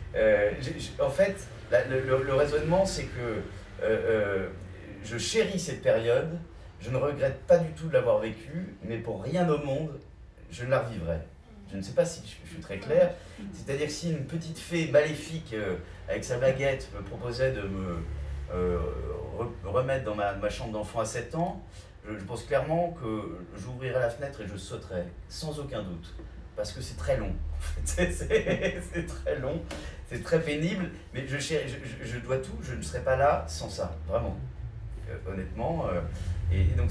en fait, le raisonnement, c'est que je chéris cette période, je ne regrette pas du tout de l'avoir vécue, mais pour rien au monde, je ne la revivrai. Je ne sais pas si je suis très clair, c'est-à-dire que si une petite fée maléfique avec sa baguette me proposait de me remettre dans ma chambre d'enfant à 7 ans, je pense clairement que j'ouvrirai la fenêtre et je sauterai, sans aucun doute, parce que c'est très long. C'est très long, c'est très pénible, mais je dois tout, je ne serai pas là sans ça, vraiment, honnêtement. Et donc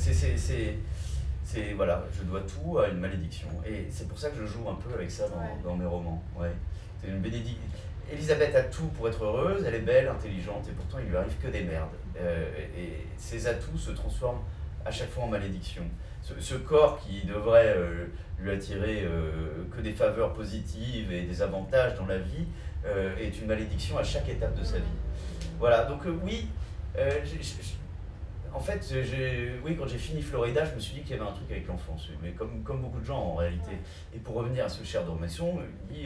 voilà, je dois tout à une malédiction. Et c'est pour ça que je joue un peu avec ça dans mes romans. Ouais. C'est une bénédiction. Elisabeth a tout pour être heureuse, elle est belle, intelligente, et pourtant il lui arrive que des merdes. Et ses atouts se transforment à chaque fois en malédiction. Ce corps qui devrait lui attirer que des faveurs positives et des avantages dans la vie est une malédiction à chaque étape de sa vie. Voilà, donc oui, en fait, oui, quand j'ai fini Florida, je me suis dit qu'il y avait un truc avec l'enfance, mais comme beaucoup de gens en réalité. Et pour revenir à ce cher d'Ormesson, oui,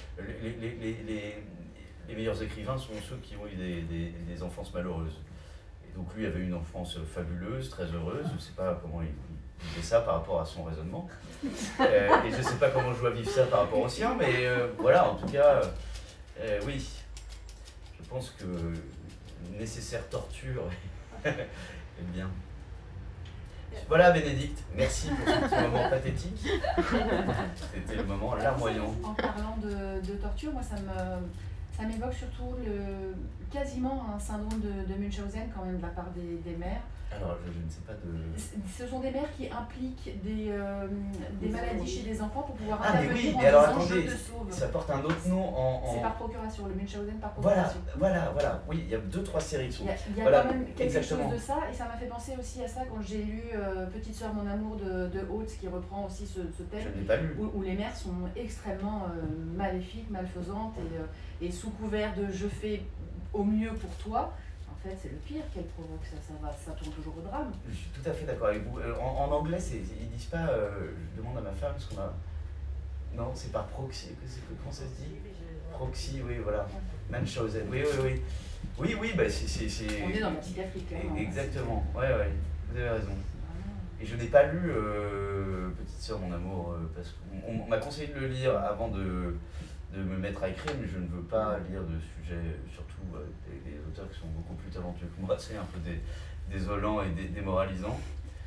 les meilleurs écrivains sont ceux qui ont eu des enfances malheureuses. Et donc lui avait une enfance fabuleuse, très heureuse, je ne sais pas comment il vivait ça par rapport à son raisonnement. Et je ne sais pas comment je dois vivre ça par rapport au sien, mais voilà, en tout cas, oui, je pense que nécessaire torture est bien. Voilà Bénédicte, merci pour ce petit moment pathétique. C'était le moment larmoyant. En parlant de torture, moi ça m'évoque surtout quasiment un syndrome de Munchausen quand même de la part des mères. Alors je ne sais pas de... Ce sont des mères qui impliquent des maladies chez des enfants pour pouvoir intervenir en mais alors, disant attendez, je te sauve. Ça porte un autre nom C'est par procuration, le Munchausen par procuration. Voilà. Oui, il y a 2-3 séries qui sont... Il y a quand même quelque chose de ça, et ça m'a fait penser aussi à ça quand j'ai lu Petite sœur, mon amour de Holtz, qui reprend aussi ce thème. Je n'ai pas lu. Où les mères sont extrêmement maléfiques, malfaisantes, et sous couvert de je fais au mieux pour toi. En fait, c'est le pire qu'elle provoque, ça tourne toujours au drame. Je suis tout à fait d'accord avec vous. En anglais, ils disent pas, je demande à ma femme, parce qu'on a... Non, c'est par proxy, comment ça se dit? Proxy, oui, voilà. Munchausen, oui. Oui, bah c'est... On est dans la psychiatrie, clairement. Exactement, ouais, vous avez raison. Et je n'ai pas lu Petite sœur, mon amour, parce qu'on m'a conseillé de le lire avant de me mettre à écrire, mais je ne veux pas lire de sujets, surtout des auteurs qui sont beaucoup plus talentueux que moi, c'est un peu désolant et démoralisant.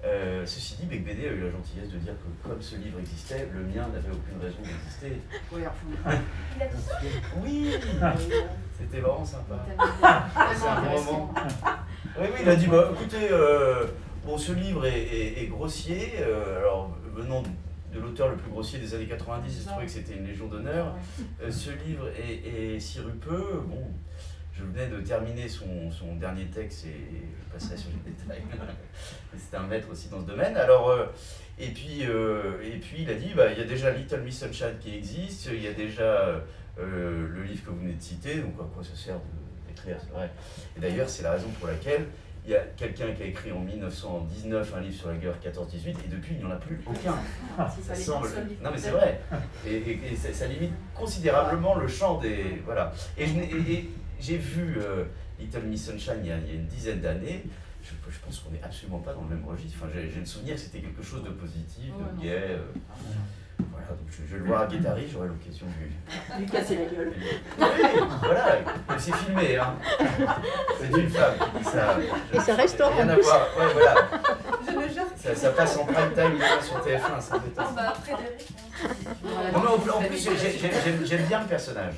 Ceci dit, Bec BD a eu la gentillesse de dire que comme ce livre existait, le mien n'avait aucune raison d'exister. Oui, enfin. Il a dit ça? Oui, c'était vraiment sympa. C'est un bon moment. Oui, il a dit, bah écoutez, bon, ce livre est grossier, alors venant de l'auteur le plus grossier des années 90, je trouvais que c'était une légion d'honneur. Ce livre est sirupeux, bon, je venais de terminer son dernier texte et je passerai sur les détails. C'était un maître aussi dans ce domaine. Alors, et puis il a dit, bah, il y a déjà Little Miss Sunshine qui existe, il y a déjà le livre que vous venez de citer, donc à quoi ça sert d'écrire, c'est vrai. Et d'ailleurs, c'est la raison pour laquelle il y a quelqu'un qui a écrit en 1919 un livre sur la guerre 14-18 et depuis il n'y en a plus aucun. Ça semble... Non mais c'est vrai. Et ça limite considérablement le champ des... Voilà. Et j'ai vu Little Miss Sunshine il y a une dizaine d'années. Je pense qu'on n'est absolument pas dans le même registre. Enfin, j'ai le souvenir que c'était quelque chose de positif, de gai. Voilà, donc je vais le voir à Guétari, j'aurai l'occasion de lui casser la gueule. Oui, voilà, c'est filmé, hein. C'est une femme qui dit ça. Et ça restaure rien en à plus. voir. Ouais, voilà. Je le jure. Ça passe en prime time sur TF1, c'est embêtant. Bah, Frédéric. Non, mais en plus, j'aime bien le personnage.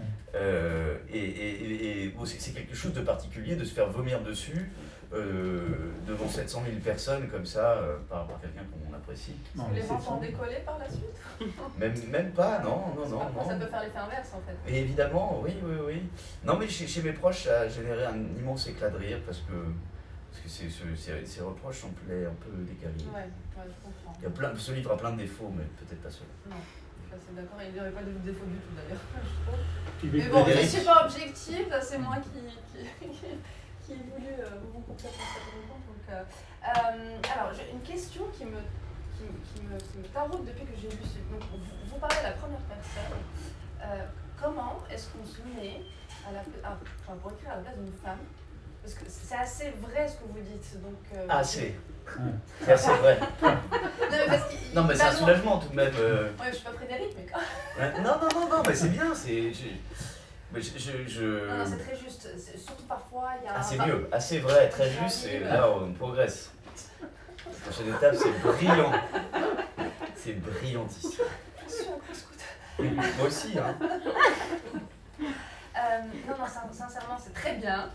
Bon, c'est quelque chose de particulier de se faire vomir dessus devant 700 000 personnes comme ça par quelqu'un qu'on apprécie. Les ventes ont décollé par la suite? Même pas, non. Ça peut faire l'effet inverse en fait. Et évidemment, oui. Non mais chez mes proches, ça a généré un immense éclat de rire parce que ces reproches semblaient un peu décalés. Ouais, je comprends. Ce livre a plein de défauts, mais peut-être pas ceux. Non. C'est d'accord, il n'y aurait pas de défaut du tout d'ailleurs, je trouve. Mais bon, je ne suis pas objective, c'est moi qui ai voulu vous couper pour cette rencontre. Alors, j'ai une question qui me taraude depuis que j'ai lu ce livre. Vous parlez à la première personne. Comment est-ce qu'on se met pour écrire à la place d'une femme? Parce que c'est assez vrai ce que vous dites. Donc, assez. C'est assez vrai. Non, mais c'est un soulagement tout de même. Ouais, je ne suis pas Frédéric, mais quand même. Non, mais c'est bien. Non, c'est très juste. Surtout parfois, il y a. C'est mieux. Assez vrai, très juste, et là, on progresse. La prochaine étape, c'est brillant. C'est brillantissime. Je suis un gros scooter. Moi aussi, hein. Non, sincèrement, c'est très bien.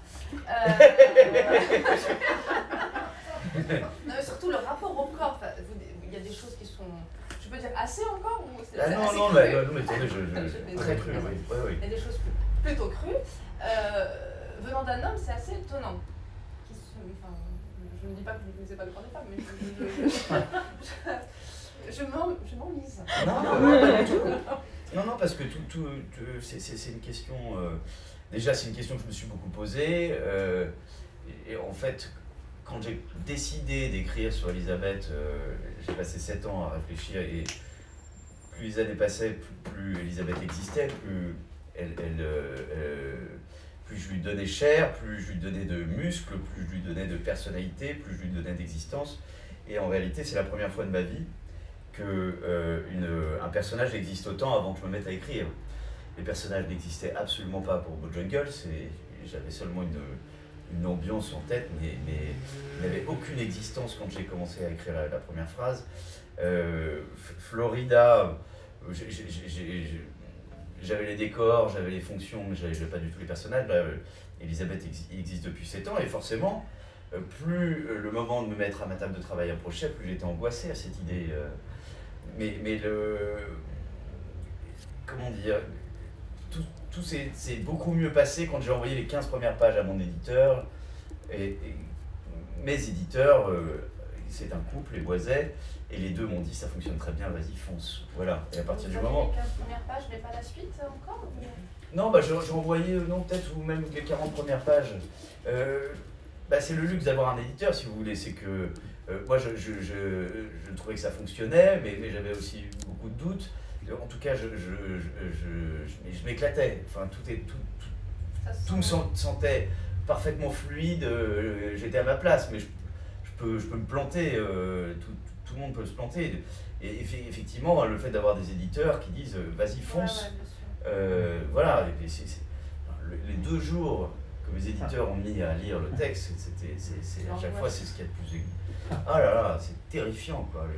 Non, mais surtout le rapport au corps. Il y a des choses qui sont, je peux dire, assez encore ou c'est non, mais attendez, très cru, oui. Il y a des choses plutôt crues. Venant d'un homme, c'est assez étonnant. Je ne dis pas que vous ne connaissez pas le corps des femmes, mais je m'enlise. Non, pas du tout. Non, parce que c'est une question. Déjà, c'est une question que je me suis beaucoup posée. Et en fait, quand j'ai décidé d'écrire sur Elisabeth, j'ai passé 7 ans à réfléchir. Et plus les années passaient, plus Elisabeth existait, plus je lui donnais chair, plus je lui donnais de muscles, plus je lui donnais de personnalité, plus je lui donnais d'existence. Et en réalité, c'est la première fois de ma vie qu'un personnage existe autant avant que je me mette à écrire. Les personnages n'existaient absolument pas pour Bojangles, j'avais seulement une ambiance en tête, mais il n'avait aucune existence quand j'ai commencé à écrire la première phrase. Florida, j'avais les décors, j'avais les fonctions, mais je n'avais pas du tout les personnages. Là, Elisabeth existe depuis 7 ans, et forcément, plus le moment de me mettre à ma table de travail approchait, plus j'étais angoissé à cette idée. Mais comment dire, tout s'est beaucoup mieux passé quand j'ai envoyé les 15 premières pages à mon éditeur. Et mes éditeurs, c'est un couple, les Boiset, et les deux m'ont dit ça fonctionne très bien, vas-y, fonce. Voilà. Et à partir du moment. Les 15 premières pages, mais pas la suite encore Non, j'ai envoyé, peut-être, ou même les 40 premières pages. C'est le luxe d'avoir un éditeur, si vous voulez. C'est que moi, je trouvais que ça fonctionnait, mais j'avais aussi beaucoup de doutes. En tout cas, je m'éclatais. Enfin, tout me sentait parfaitement fluide. J'étais à ma place, mais je peux me planter. Tout le monde peut se planter. Et effectivement, le fait d'avoir des éditeurs qui disent vas-y, fonce. Voilà. Les 2 jours mes éditeurs ont mis à lire le texte, à chaque fois c'est ce qu'il y a de plus aigu. Ah là là, c'est terrifiant quoi.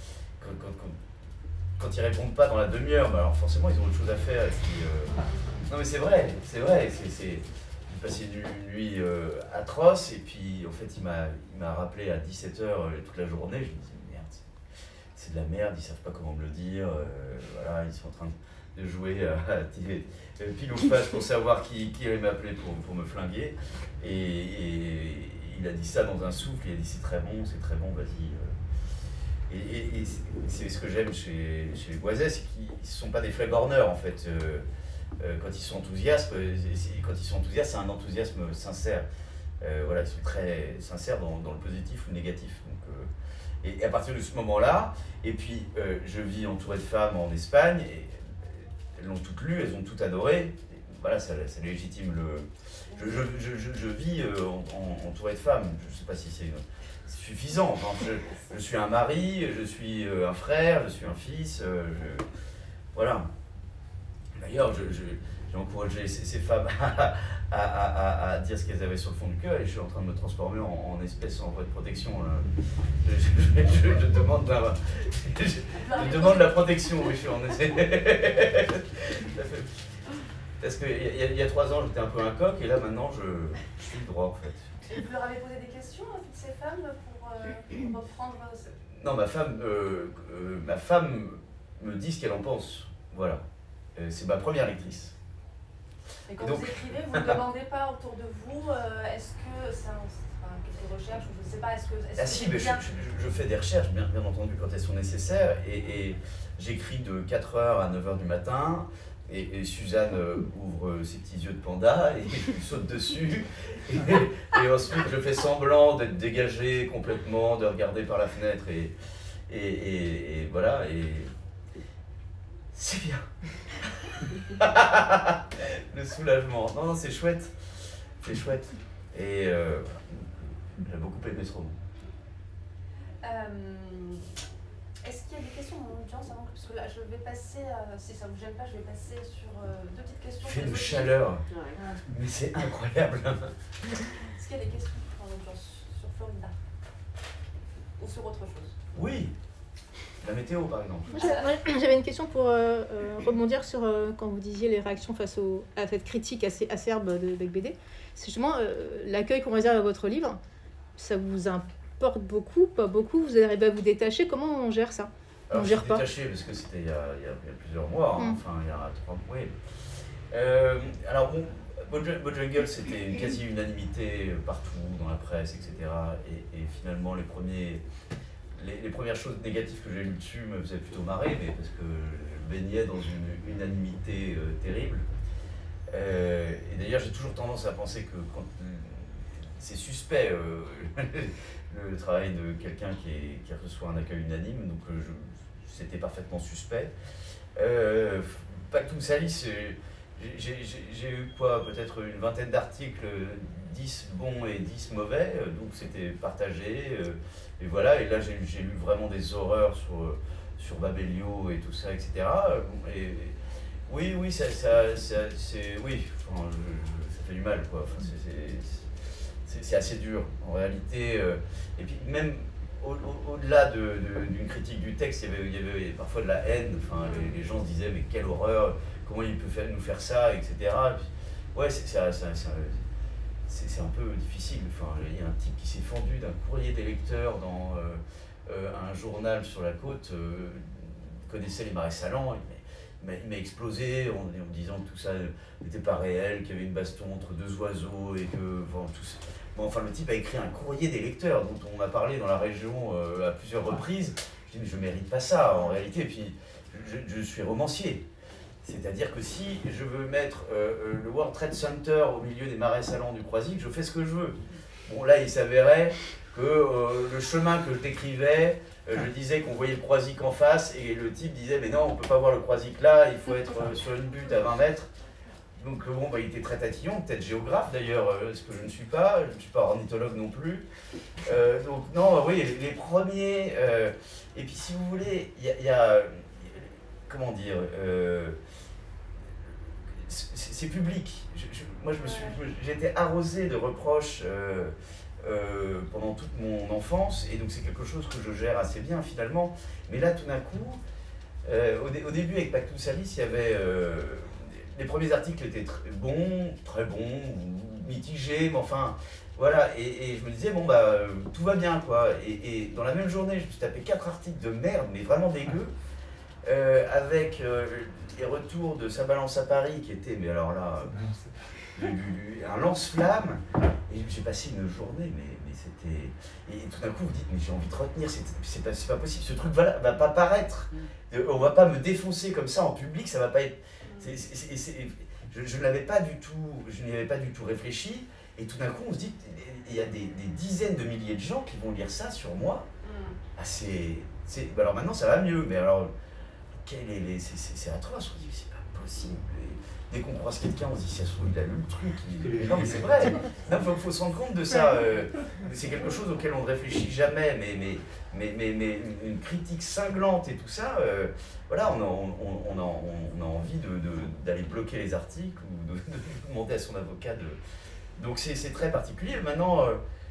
Quand ils répondent pas dans la demi-heure, bah alors forcément ils ont autre chose à faire. Et puis, non mais c'est vrai. J'ai passé une nuit atroce et puis en fait il m'a rappelé à 17h toute la journée. Je me dis merde, c'est de la merde, ils savent pas comment me le dire. Voilà, ils sont en train de jouer à pile ou face pour savoir qui allait m'appeler pour me flinguer. Et il a dit ça dans un souffle, il a dit c'est très bon, vas-y. Et c'est ce que j'aime chez les Boiset, c'est qu'ils ne sont pas des flagorneurs en fait. Quand ils sont enthousiastes, c'est un enthousiasme sincère. Voilà, ils sont très sincères dans le positif ou le négatif. Donc, et à partir de ce moment-là, et puis je vis entouré de femmes en Espagne, et elles l'ont toutes lu, elles ont toutes adoré. Et voilà, ça légitime le. Je vis entouré de femmes. Je ne sais pas si c'est suffisant. Enfin, je suis un mari, je suis un frère, je suis un fils. Voilà. D'ailleurs, j'ai encouragé ces femmes à dire ce qu'elles avaient sur le fond du cœur et je suis en train de me transformer en espèce en voie de protection. Là. Je demande la protection, oui, je suis en essai. Parce qu'il y a 3 ans, j'étais un peu un coq et là maintenant, je suis le droit en fait. Et vous leur avez posé des questions à toutes ces femmes pour reprendre... Non, ma femme me dit ce qu'elle en pense. Voilà. C'est ma première lectrice. Et quand vous écrivez, vous ne demandez pas autour de vous, est-ce que c'est quelques recherches, ou je ne sais pas, est-ce que si, mais je fais des recherches, bien entendu, quand elles sont nécessaires, et j'écris de 4h à 9h du matin, et Suzanne ouvre ses petits yeux de panda, et je saute dessus, et ensuite je fais semblant d'être dégagé complètement, de regarder par la fenêtre, et voilà, et c'est bien. Le soulagement. Non, c'est chouette. C'est chouette. Et j'ai beaucoup aimé ce roman. Est-ce qu'il y a des questions dans l'audience avant que... Parce que là, je vais passer, si ça ne vous gêne pas, je vais passer sur 2 petites questions. Il fait une chaleur. Mais c'est incroyable. Est-ce qu'il y a des questions dans l'audience sur Florida? Ou sur autre chose? Oui. La météo, par exemple. J'avais une question pour rebondir sur quand vous disiez les réactions face à cette critique assez acerbe de Bec BD. C'est justement l'accueil qu'on réserve à votre livre. Ça vous importe beaucoup, pas beaucoup? Vous arrivez à vous détacher? Comment on gère ça? Alors, on gère pas. Détaché parce que c'était il y a plusieurs mois, hein, enfin il y a 3 mois. Oui. Alors bon, Bojungle, c'était une quasi-unanimité partout dans la presse, etc. Et finalement les premières choses négatives que j'ai lues dessus me faisaient plutôt marrer, mais parce que je baignais dans une unanimité terrible. Et d'ailleurs, j'ai toujours tendance à penser que quand c'est suspect le travail de quelqu'un qui reçoit un accueil unanime, donc c'était parfaitement suspect. Pactum Salis, j'ai eu quoi, peut-être une vingtaine d'articles, 10 bons et 10 mauvais, donc c'était partagé. Et voilà, et là j'ai lu vraiment des horreurs sur Babelio et tout ça, etc. Et oui, oui, c'est oui, enfin, ça fait du mal, quoi. Enfin, c'est assez dur, en réalité. Et puis même au-delà d'une critique du texte, il y avait parfois de la haine. Enfin, les gens se disaient, mais quelle horreur, comment il peut nous faire ça, etc. Ouais, c'est un peu difficile. Enfin, il y a un type qui s'est fendu d'un courrier des lecteurs dans un journal sur la côte, connaissait les marais salants. Il m'a explosé en disant que tout ça n'était pas réel, qu'il y avait une baston entre 2 oiseaux et que enfin, le type a écrit un courrier des lecteurs dont on a parlé dans la région à plusieurs reprises. Je dis mais je ne mérite pas ça en réalité. Et puis je suis romancier. C'est-à-dire que si je veux mettre le World Trade Center au milieu des marais salants du Croisic, je fais ce que je veux. Bon, là, il s'avérait que le chemin que je décrivais, je disais qu'on voyait le Croisic en face, et le type disait, mais non, on ne peut pas voir le Croisic là, il faut être sur une butte à 20 mètres. Donc bon, il était très tatillon, peut-être géographe d'ailleurs, ce que je ne suis pas ornithologue non plus. Donc non, oui, les premiers... et puis si vous voulez, il y a comment dire... c'est public. Moi, j'ai été arrosé de reproches pendant toute mon enfance, et donc c'est quelque chose que je gère assez bien finalement. Mais là, tout d'un coup, au début avec Pactum Salis, il y avait les premiers articles étaient très bons, ou mitigés, mais enfin voilà. Et je me disais bon bah tout va bien quoi. Et dans la même journée, je me suis tapé 4 articles de merde, mais vraiment dégueux, avec les retours de Sa Balance à Paris qui étaient, mais alors là, un lance-flamme. Et j'ai passé une journée, mais c'était... Et tout d'un coup, vous dites, mais j'ai envie de retenir, c'est pas possible, ce truc va pas paraître. On va pas me défoncer comme ça en public, ça va pas être... Je n'y avais pas du tout réfléchi. Et tout d'un coup, on se dit, il y a des dizaines de milliers de gens qui vont lire ça sur moi. Ah, alors maintenant, ça va mieux, mais alors... C'est atroce, on se dit, c'est pas possible. Et dès qu'on croise quelqu'un, on se dit, ça se trouve, il a lu le truc. Non, mais c'est vrai. Il faut se rendre compte de ça. C'est quelque chose auquel on ne réfléchit jamais, mais une critique cinglante et tout ça, voilà, on a envie d'aller bloquer les articles ou de demander à son avocat de... Donc c'est très particulier. Maintenant,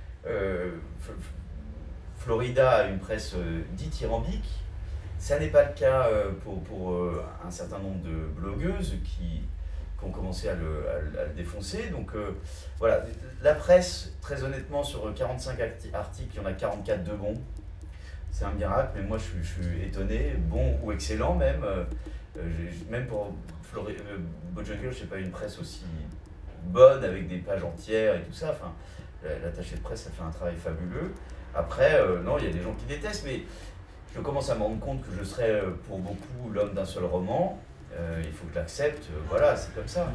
Florida a une presse dithyrambique. Ça n'est pas le cas pour un certain nombre de blogueuses qui ont commencé à le défoncer. Donc voilà, la presse, très honnêtement, sur 45 articles, il y en a 44 de bons. C'est un miracle, mais moi je suis étonné, bon ou excellent même. Même pour Bojangles, je sais pas, une presse aussi bonne, avec des pages entières et tout ça. Enfin, l'attaché de presse, ça fait un travail fabuleux. Après, non, il y a des gens qui détestent, mais... Je commence à me rendre compte que je serai pour beaucoup l'homme d'un seul roman. Il faut que je l'accepte. Voilà, c'est comme ça.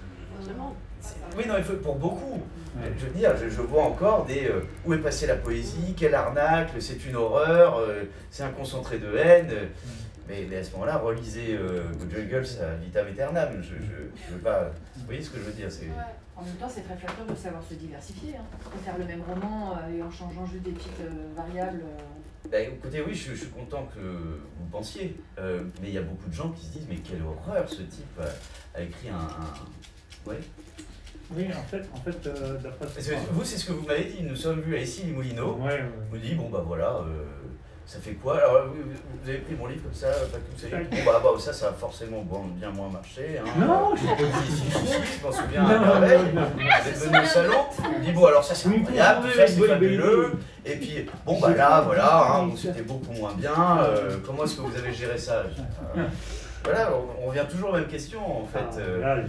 Oui, non, il faut pour beaucoup. Je veux dire, je vois encore des où est passée la poésie, quelle arnaque, c'est une horreur, c'est un concentré de haine. Mais à ce moment-là, relisez Bojangles à vitam aeternam. Je veux pas. Vous voyez ce que je veux dire, En même temps, c'est très flatteur de savoir se diversifier. Faire le même roman et en changeant juste des petites variables. Écoutez, oui, je suis content que vous pensiez, mais il y a beaucoup de gens qui se disent mais quelle horreur, ce type a écrit Ouais. Oui, en fait d'après vous, c'est ce que vous m'avez dit, nous sommes vus à Issy-les-Moulineaux. Vous dites, bon bah voilà, ça fait quoi? Alors, vous avez pris mon livre comme ça, bon bah ça a forcément bien moins marché. Hein. Non, je m'en souviens à merveille. Vous êtes venu au salon, vous dites, bon alors ça c'est incroyable, tout ça c'est fabuleux. Et puis, bon bah là, voilà, hein, c'était beaucoup moins bien. Comment est-ce que vous avez géré ça? Voilà, on revient toujours aux mêmes questions en fait.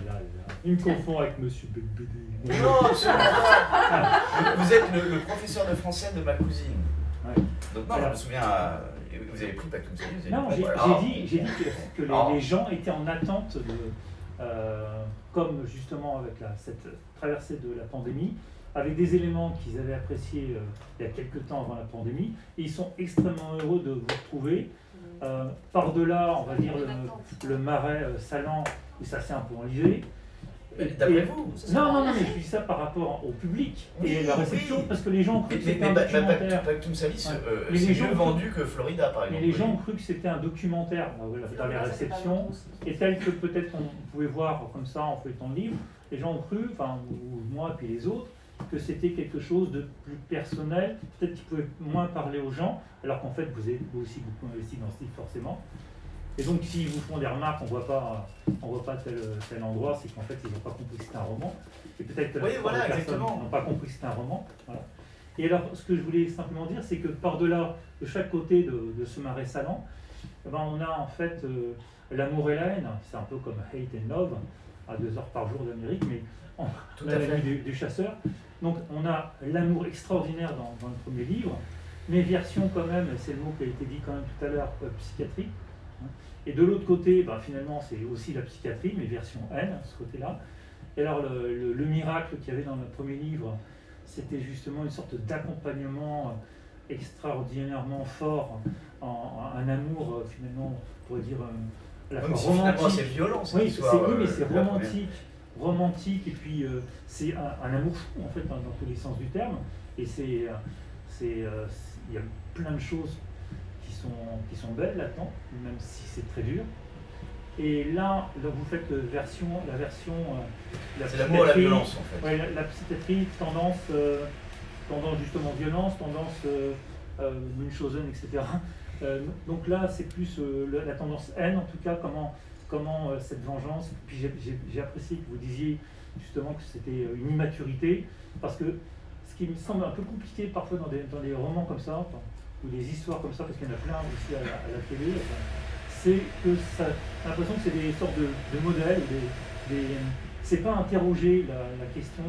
Il me confond avec Monsieur Bédé. Non, absolument pas. Vous êtes le professeur de français de ma cousine. Donc non, je me souviens, vous avez pris Pactum Salis. Non, j'ai dit que les gens étaient en attente de, comme justement avec cette traversée de la pandémie, avec des éléments qu'ils avaient appréciés il y a quelques temps avant la pandémie, et ils sont extrêmement heureux de vous retrouver. Par-delà, on va dire, le marais salant, et ça s'est un peu enlisé. D'après vous? Non, mais je dis ça par rapport au public et la réception, parce que les gens ont cru que c'était un documentaire. Pactum Salis, c'est mieux vendu que Florida, par exemple. Mais les gens ont cru que c'était un documentaire dans les réceptions, et tel que peut-être on pouvait voir comme ça en feuilletant le livre, les gens ont cru, enfin moi et puis les autres, que c'était quelque chose de plus personnel, peut-être qu'ils pouvaient moins parler aux gens, alors qu'en fait vous avez aussi beaucoup investi dans ce livre forcément. Et donc s'ils vous font des remarques, on voit pas tel endroit, c'est qu'en fait ils n'ont pas compris que c'était un roman. Et peut-être que les personnes n'ont pas compris que c'était un roman. Voilà. Et alors ce que je voulais simplement dire, c'est que par-delà, de chaque côté de ce marais salant, on a en fait l'amour et la haine. C'est un peu comme Hate and Love, à 2 heures par jour d'Amérique, mais on a la nuit du chasseur. Donc on a l'amour extraordinaire dans le premier livre, mais version quand même, c'est le mot qui a été dit quand même tout à l'heure, psychiatrie. Et de l'autre côté, finalement, c'est aussi la psychiatrie, mais version haine, ce côté-là. Et alors, le miracle qu'il y avait dans le premier livre, c'était justement une sorte d'accompagnement extraordinairement fort, un amour, finalement, on pourrait dire, à la fois romantique. C'est violent, cette oui, histoire. Oui, mais c'est romantique, et puis c'est un amour fou, en fait, dans tous les sens du terme. Et il y a plein de choses qui sont belles là-dedans, même si c'est très dur. Et là, donc vous faiite la version C'est l'amour à la psychiatrie. violence en fait. Ouais, la psychiatrie, tendance justement violence, tendance Munchausen, etc. Donc là, c'est plus la tendance haine, en tout cas, comment cette vengeance. Et puis j'ai apprécié que vous disiez justement que c'était une immaturité, parce que ce qui me semble un peu compliqué parfois dans des romans comme ça, ou des histoires comme ça, parce qu'il y en a plein aussi à la télé, c'est que ça a l'impression que c'est des sortes de modèles, c'est pas interroger la question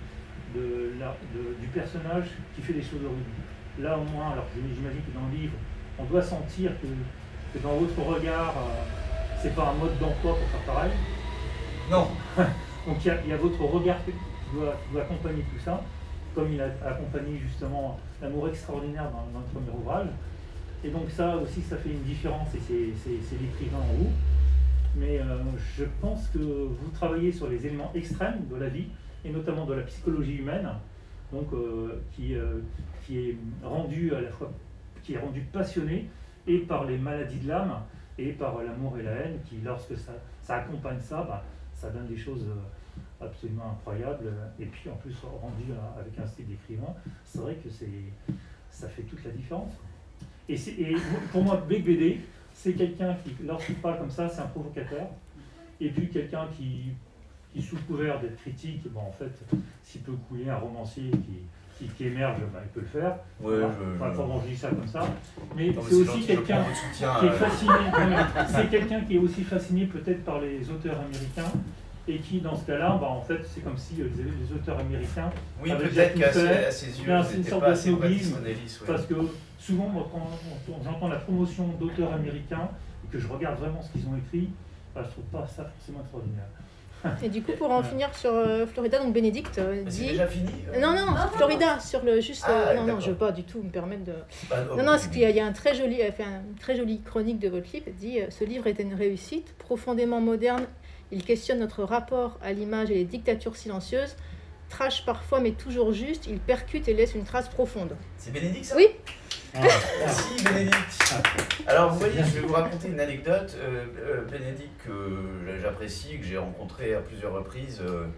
du personnage qui fait des choses horribles. Là au moins, alors j'imagine que dans le livre, on doit sentir que dans votre regard, c'est pas un mode d'emploi pour faire pareil. Non. Donc il y a votre regard qui doit accompagner tout ça, comme il a accompagné justement l'amour extraordinaire dans le premier ouvrage. Et donc ça aussi, ça fait une différence, et c'est l'écrivain en vous. Mais je pense que vous travaillez sur les éléments extrêmes de la vie, et notamment de la psychologie humaine, donc qui est rendu à la fois, qui est rendu passionné, et par les maladies de l'âme, et par l'amour et la haine, qui lorsque ça accompagne ça, ça donne des choses absolument incroyables, et puis en plus rendu avec un style d'écrivain, c'est vrai que ça fait toute la différence. Et pour moi, BD, c'est quelqu'un qui, lorsqu'il parle comme ça, c'est un provocateur, et puis quelqu'un qui sous couvert d'être critique, en fait, s'il peut couler un romancier qui émerge, il peut le faire. Ouais, je dis ça comme ça. Mais non, c'est mais aussi quelqu'un qui est fasciné. C'est quelqu'un qui est aussi fasciné peut-être par les auteurs américains, et qui, dans ce cas-là, en fait, c'est comme si les auteurs américains. Oui, avaient peut-être déjà tout qu'à fait. ses yeux, C'est une c'était sorte pas de assez snobisme, ouais. parce que souvent, moi, quand j'entends la promotion d'auteurs américains et que je regarde vraiment ce qu'ils ont écrit, je trouve pas ça forcément extraordinaire. Et du coup, pour en finir sur Florida, donc Bénédicte Mais dit... c'est déjà fini Non, Florida, sur le juste... non, d'accord. je veux pas du tout me permettre de... Oh, Non, parce qu'il y a une très jolie chronique de votre livre, elle dit « Ce livre est une réussite, profondément moderne, il questionne notre rapport à l'image et les dictatures silencieuses, trash parfois mais toujours juste, il percute et laisse une trace profonde. » C'est Bénédicte ça? Oui. Merci Bénédicte. Alors vous voyez, je vais vous raconter une anecdote. Bénédicte, que j'apprécie, que j'ai rencontré à plusieurs reprises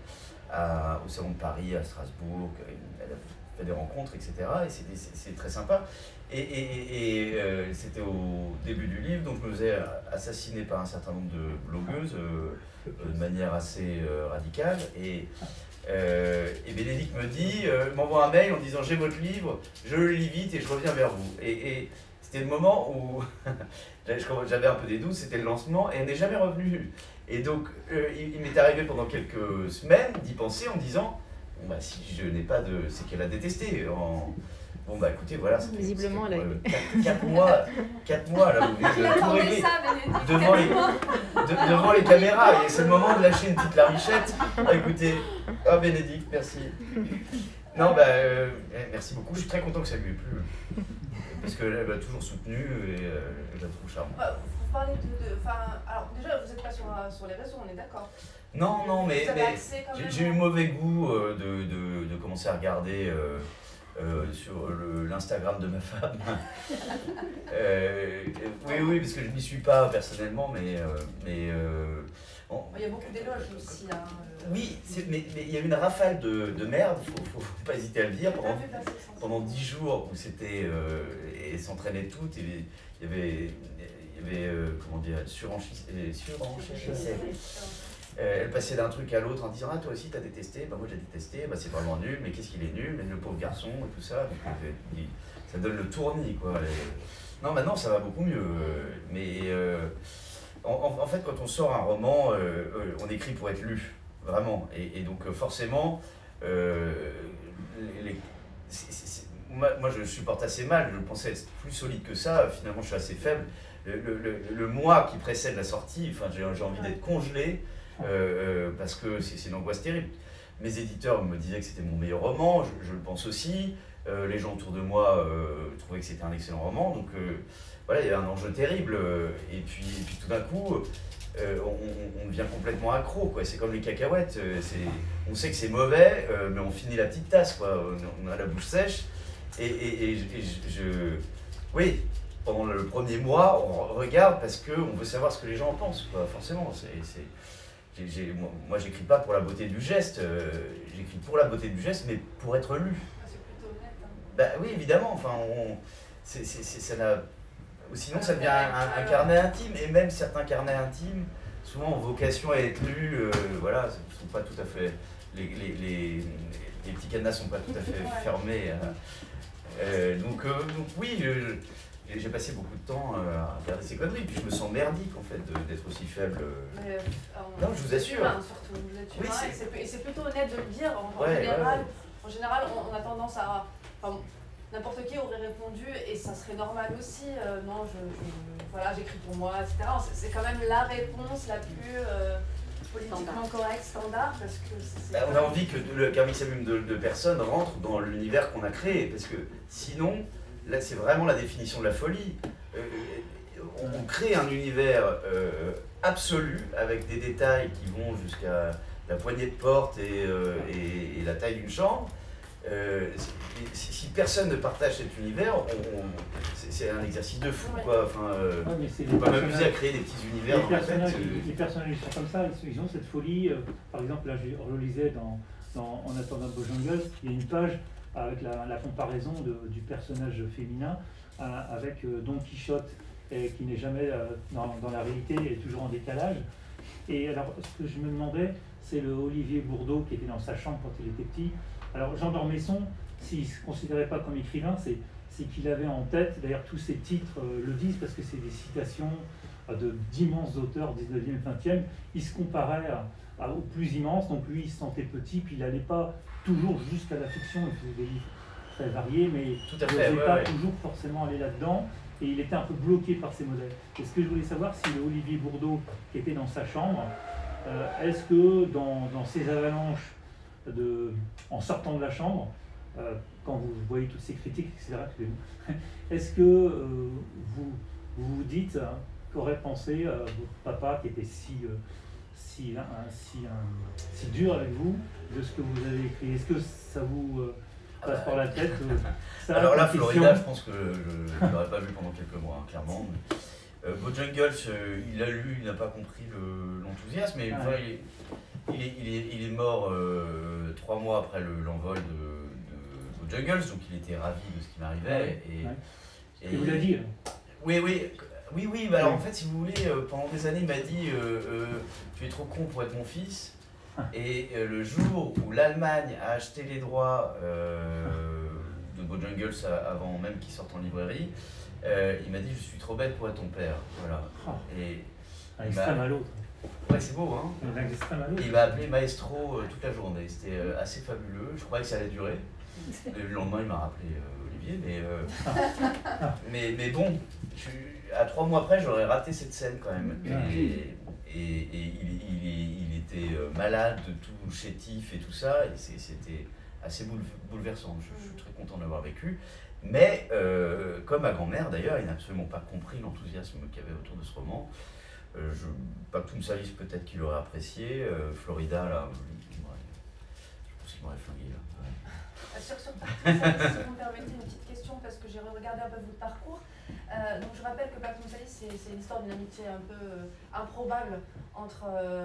au Salon de Paris, à Strasbourg, elle a fait des rencontres, etc. Et c'est très sympa. Et c'était au début du livre, donc je me faisais assassiner par un certain nombre de blogueuses de manière assez radicale. Et Bénédicte me dit, m'envoie un mail en disant j'ai votre livre, je le lis vite et je reviens vers vous. Et c'était le moment où j'avais un peu des doutes, c'était le lancement et elle n'est jamais revenue. Et donc il m'est arrivé pendant quelques semaines d'y penser en disant bon bah si je n'ai pas de... c'est qu'elle a détesté. Bon bah écoutez voilà, ça fait, Visiblement, elle a 4 mois là, vous venez de tout régler ça, Bénédicte. devant les caméras, et c'est le moment de lâcher une petite larichette. écoutez, Bénédicte, merci. Non merci beaucoup, je suis très content que ça lui ait plu, parce qu'elle m'a toujours soutenu et je la trouve charmante. Vous parlez alors déjà vous n'êtes pas sur les réseaux, on est d'accord. Non, mais Vous avez accès quand même j'ai eu mauvais goût de commencer à regarder sur l'Instagram de ma femme. Oui, parce que je n'y suis pas personnellement, mais il y a beaucoup d'éloges aussi. Oui, mais il y a eu une rafale de merde, faut pas hésiter à le dire, pendant 10 jours où c'était... et s'entraînaient toutes, et il y avait comment dire, surenchérissait. Elle passait d'un truc à l'autre en disant « Ah, toi aussi t'as détesté, moi j'ai détesté, c'est vraiment nul, mais qu'est-ce qu'il est nul, mais le pauvre garçon, et tout ça. » Donc, ça donne le tournis, quoi. Non, maintenant ça va beaucoup mieux, mais en fait, quand on sort un roman, on écrit pour être lu, vraiment. Et donc forcément, moi je supporte assez mal, je pensais être plus solide que ça, finalement je suis assez faible. Le mois qui précède la sortie, j'ai envie d'être congelé, parce que c'est une angoisse terrible. Mes éditeurs me disaient que c'était mon meilleur roman, je le pense aussi. Les gens autour de moi trouvaient que c'était un excellent roman, donc voilà, il y a un enjeu terrible. Et puis tout d'un coup, on devient complètement accro, quoi. C'est comme les cacahuètes, on sait que c'est mauvais, mais on finit la petite tasse, quoi. On a la bouche sèche. Oui, pendant le premier mois, on regarde parce qu'on veut savoir ce que les gens en pensent, quoi, forcément. Moi, j'écris pas pour la beauté du geste, j'écris pour la beauté du geste, mais pour être lu. C'est plutôt honnête. Hein. Bah oui, évidemment, enfin, ça n'a... Sinon, ça devient un carnet intime, et même certains carnets intimes, souvent ont vocation à être lus, voilà, sont pas tout à fait... Les petits cadenas sont pas tout à fait fermés. Donc oui, j'ai passé beaucoup de temps à regarder ces conneries, puis je me sens merdique en fait d'être aussi faible. Mais, non, je vous assure. Humain, surtout, vous êtes Oui, humain, et c'est plutôt honnête de le dire. Ouais, En général, on a tendance à... Enfin, n'importe qui aurait répondu, et ça serait normal aussi, non, voilà, j'écris pour moi, etc. C'est quand même la réponse la plus politiquement correcte, standard, parce que c'est on a envie qu'un maximum de personnes rentrent dans l'univers qu'on a créé, parce que sinon, là c'est vraiment la définition de la folie. On crée un univers absolu, avec des détails qui vont jusqu'à la poignée de porte et la taille d'une chambre. Si personne ne partage cet univers, c'est un exercice de fou, quoi. Enfin, on va m'amuser à créer des petits univers. Les personnages sont comme ça, ils ont cette folie. Par exemple, là, je relisais En attendant Bojangles, il y a une page avec la comparaison du personnage féminin avec Don Quichotte, qui n'est jamais dans la réalité, il est toujours en décalage. Et alors, ce que je me demandais, c'est le Olivier Bourdeau qui était dans sa chambre quand il était petit. Alors Jean d'Ormesson, s'il ne se considérait pas comme écrivain, c'est qu'il avait en tête, d'ailleurs tous ses titres le disent parce que c'est des citations d'immenses auteurs 19e, 20e, il se comparait aux plus immenses, donc lui il se sentait petit, puis il n'allait pas toujours jusqu'à la fiction, il faisait des livres très variés, mais il n'osait pas toujours forcément aller là-dedans, et il était un peu bloqué par ses modèles. Et ce que je voulais savoir, si le Olivier Bourdeau qui était dans sa chambre, est-ce que dans ses avalanches, en sortant de la chambre, quand vous voyez toutes ces critiques, etc., est-ce que vous vous dites qu'aurait pensé votre papa qui était si dur avec vous de ce que vous avez écrit? Est-ce que ça vous passe par la tête Alors là, Florida, je pense que je ne l'aurais pas lu pendant quelques mois, hein, clairement. Bojangles, il l'a lu, il n'a pas compris l'enthousiasme, mais il est mort 3 mois après l'envol de Bojangles, donc il était ravi de ce qui m'arrivait. Et vous l'a dit. Oui, bah alors en fait, si vous voulez, pendant des années, il m'a dit tu es trop con pour être mon fils. Et le jour où l'Allemagne a acheté les droits de Bojangles avant même qu'il sorte en librairie, il m'a dit je suis trop bête pour être ton père. Voilà. Et un extrême à l'autre. Ouais, c'est beau, hein. Il m'a appelé maestro toute la journée. C'était assez fabuleux. Je croyais que ça allait durer. Le lendemain, il m'a rappelé Olivier, mais bon, à 3 mois après, j'aurais raté cette scène quand même. Et il était malade, tout chétif et tout ça, et c'était assez bouleversant. Je suis très content de l'avoir vécu. Mais, comme ma grand-mère d'ailleurs, il n'a absolument pas compris l'enthousiasme qu'il y avait autour de ce roman. Pas que tout me salisse, peut-être qu'il aurait apprécié. Florida, là, je pense qu'il m'aurait flingué. Là. Ouais. Sur si vous me permettez une petite question, parce que j'ai regardé un peu votre parcours. Donc je rappelle que Pactum Salis, c'est l'histoire d'une amitié un peu improbable entre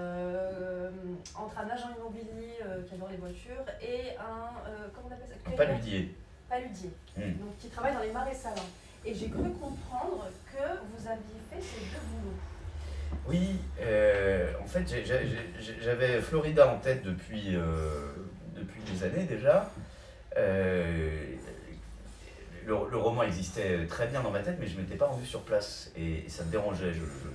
un agent immobilier qui adore les voitures et un, comment on appelle ça, un paludier. Donc qui travaille dans les marais salins. Et j'ai cru comprendre que vous aviez fait ces 2 boulots. Oui, en fait j'avais Florida en tête depuis des années déjà. Le roman existait très bien dans ma tête, mais je ne m'étais pas rendu sur place et ça me dérangeait.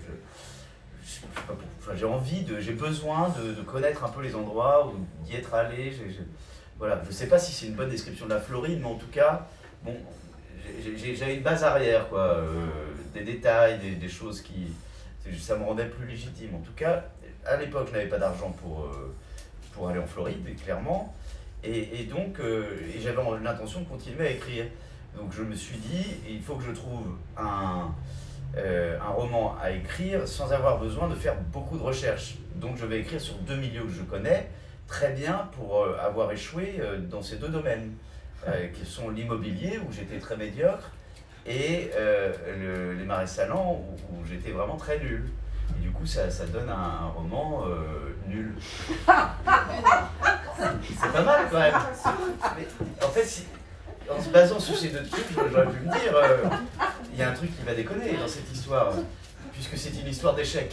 J'ai envie j'ai besoin de connaître un peu les endroits, d'y être allé. Voilà, je ne sais pas si c'est une bonne description de la Floride, mais en tout cas, bon, j'avais une base arrière, quoi, des détails, des choses qui, ça me rendait plus légitime. En tout cas, à l'époque, je n'avais pas d'argent pour aller en Floride, clairement, et donc, j'avais l'intention de continuer à écrire. Donc je me suis dit, il faut que je trouve un roman à écrire sans avoir besoin de faire beaucoup de recherches. Donc je vais écrire sur 2 milieux que je connais très bien pour avoir échoué dans ces 2 domaines, qui sont l'immobilier, où j'étais très médiocre, et Les Marais Salants, où j'étais vraiment très nul. Et du coup, ça donne un roman nul. C'est pas mal quand même. Mais, en fait, en se basant sur ces deux trucs, j'aurais pu me dire, il y a un truc qui va déconner dans cette histoire, puisque c'est une histoire d'échec.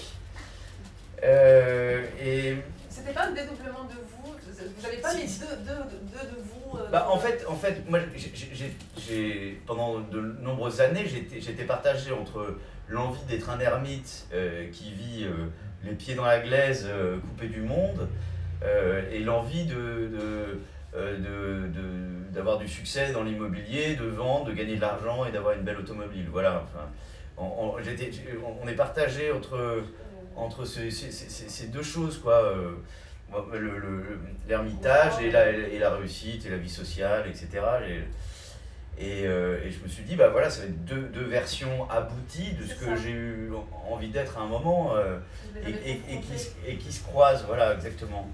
Et C'était pas un dédoublement de vous? Vous n'avez pas mis deux de vous en fait, moi, pendant de nombreuses années, j'étais partagé entre l'envie d'être un ermite qui vit les pieds dans la glaise, coupé du monde, et l'envie d'avoir du succès dans l'immobilier, de vendre, de gagner de l'argent et d'avoir une belle automobile. Voilà. Enfin, on est partagé entre ces deux choses, quoi. L'ermitage et la réussite et la vie sociale, etc. Et je me suis dit, bah voilà, ça va être deux versions abouties de ce que j'ai eu envie d'être à un moment et qui se croisent, voilà, exactement.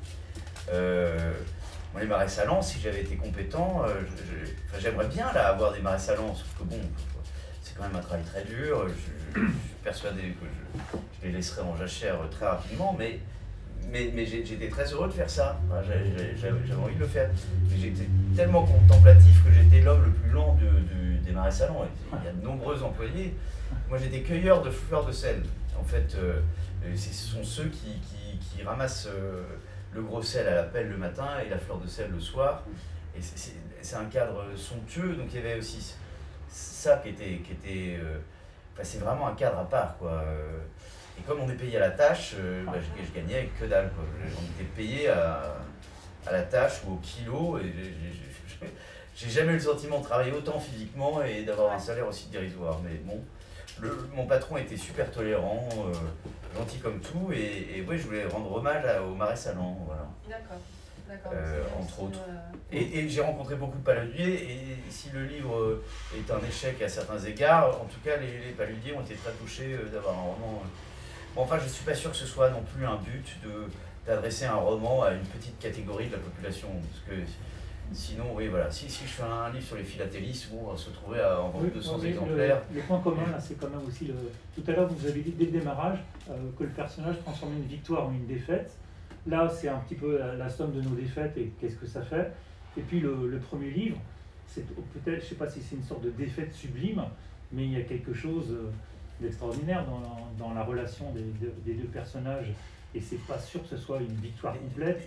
Les Marais Salants, si j'avais été compétent, j'aimerais bien là, avoir des Marais Salants, sauf que bon, c'est quand même un travail très dur, je suis persuadé que je les laisserai en jachère très rapidement, mais j'étais très heureux de faire ça. Enfin, j'avais envie de le faire. Mais j'étais tellement contemplatif que j'étais l'homme le plus lent des Marais Salants. Il y a de nombreux employés. Moi, j'étais cueilleur de fleurs de sel. En fait, ce sont ceux qui ramassent le gros sel à la pelle le matin et la fleur de sel le soir. Et c'est un cadre somptueux. Donc, il y avait aussi ça qui était c'est vraiment un cadre à part, quoi. Et comme on est payé à la tâche, je gagnais que dalle, quoi. On était payé à la tâche ou au kilo, et j'ai jamais eu le sentiment de travailler autant physiquement et d'avoir un salaire aussi dérisoire. Mais bon, mon patron était super tolérant, gentil comme tout, et ouais, je voulais rendre hommage aux Marais Salants, voilà. D'accord. Entre autres. Et j'ai rencontré beaucoup de paludiers, et si le livre est un échec à certains égards, en tout cas les paludiers ont été très touchés d'avoir un roman. Bon, enfin, je ne suis pas sûr que ce soit non plus un but d'adresser un roman à une petite catégorie de la population, parce que sinon, oui, voilà, si je fais un livre sur les philatélistes, on va se retrouver à en vendre 200 exemplaires. Le point commun, là, c'est quand même aussi tout à l'heure, vous avez dit dès le démarrage que le personnage transformait une victoire en une défaite. Là, c'est un petit peu la somme de nos défaites et qu'est-ce que ça fait. Et puis le premier livre, c'est peut-être, je ne sais pas si c'est une sorte de défaite sublime, mais il y a quelque chose d'extraordinaire dans la relation des deux personnages. Et c'est pas sûr que ce soit une victoire complète.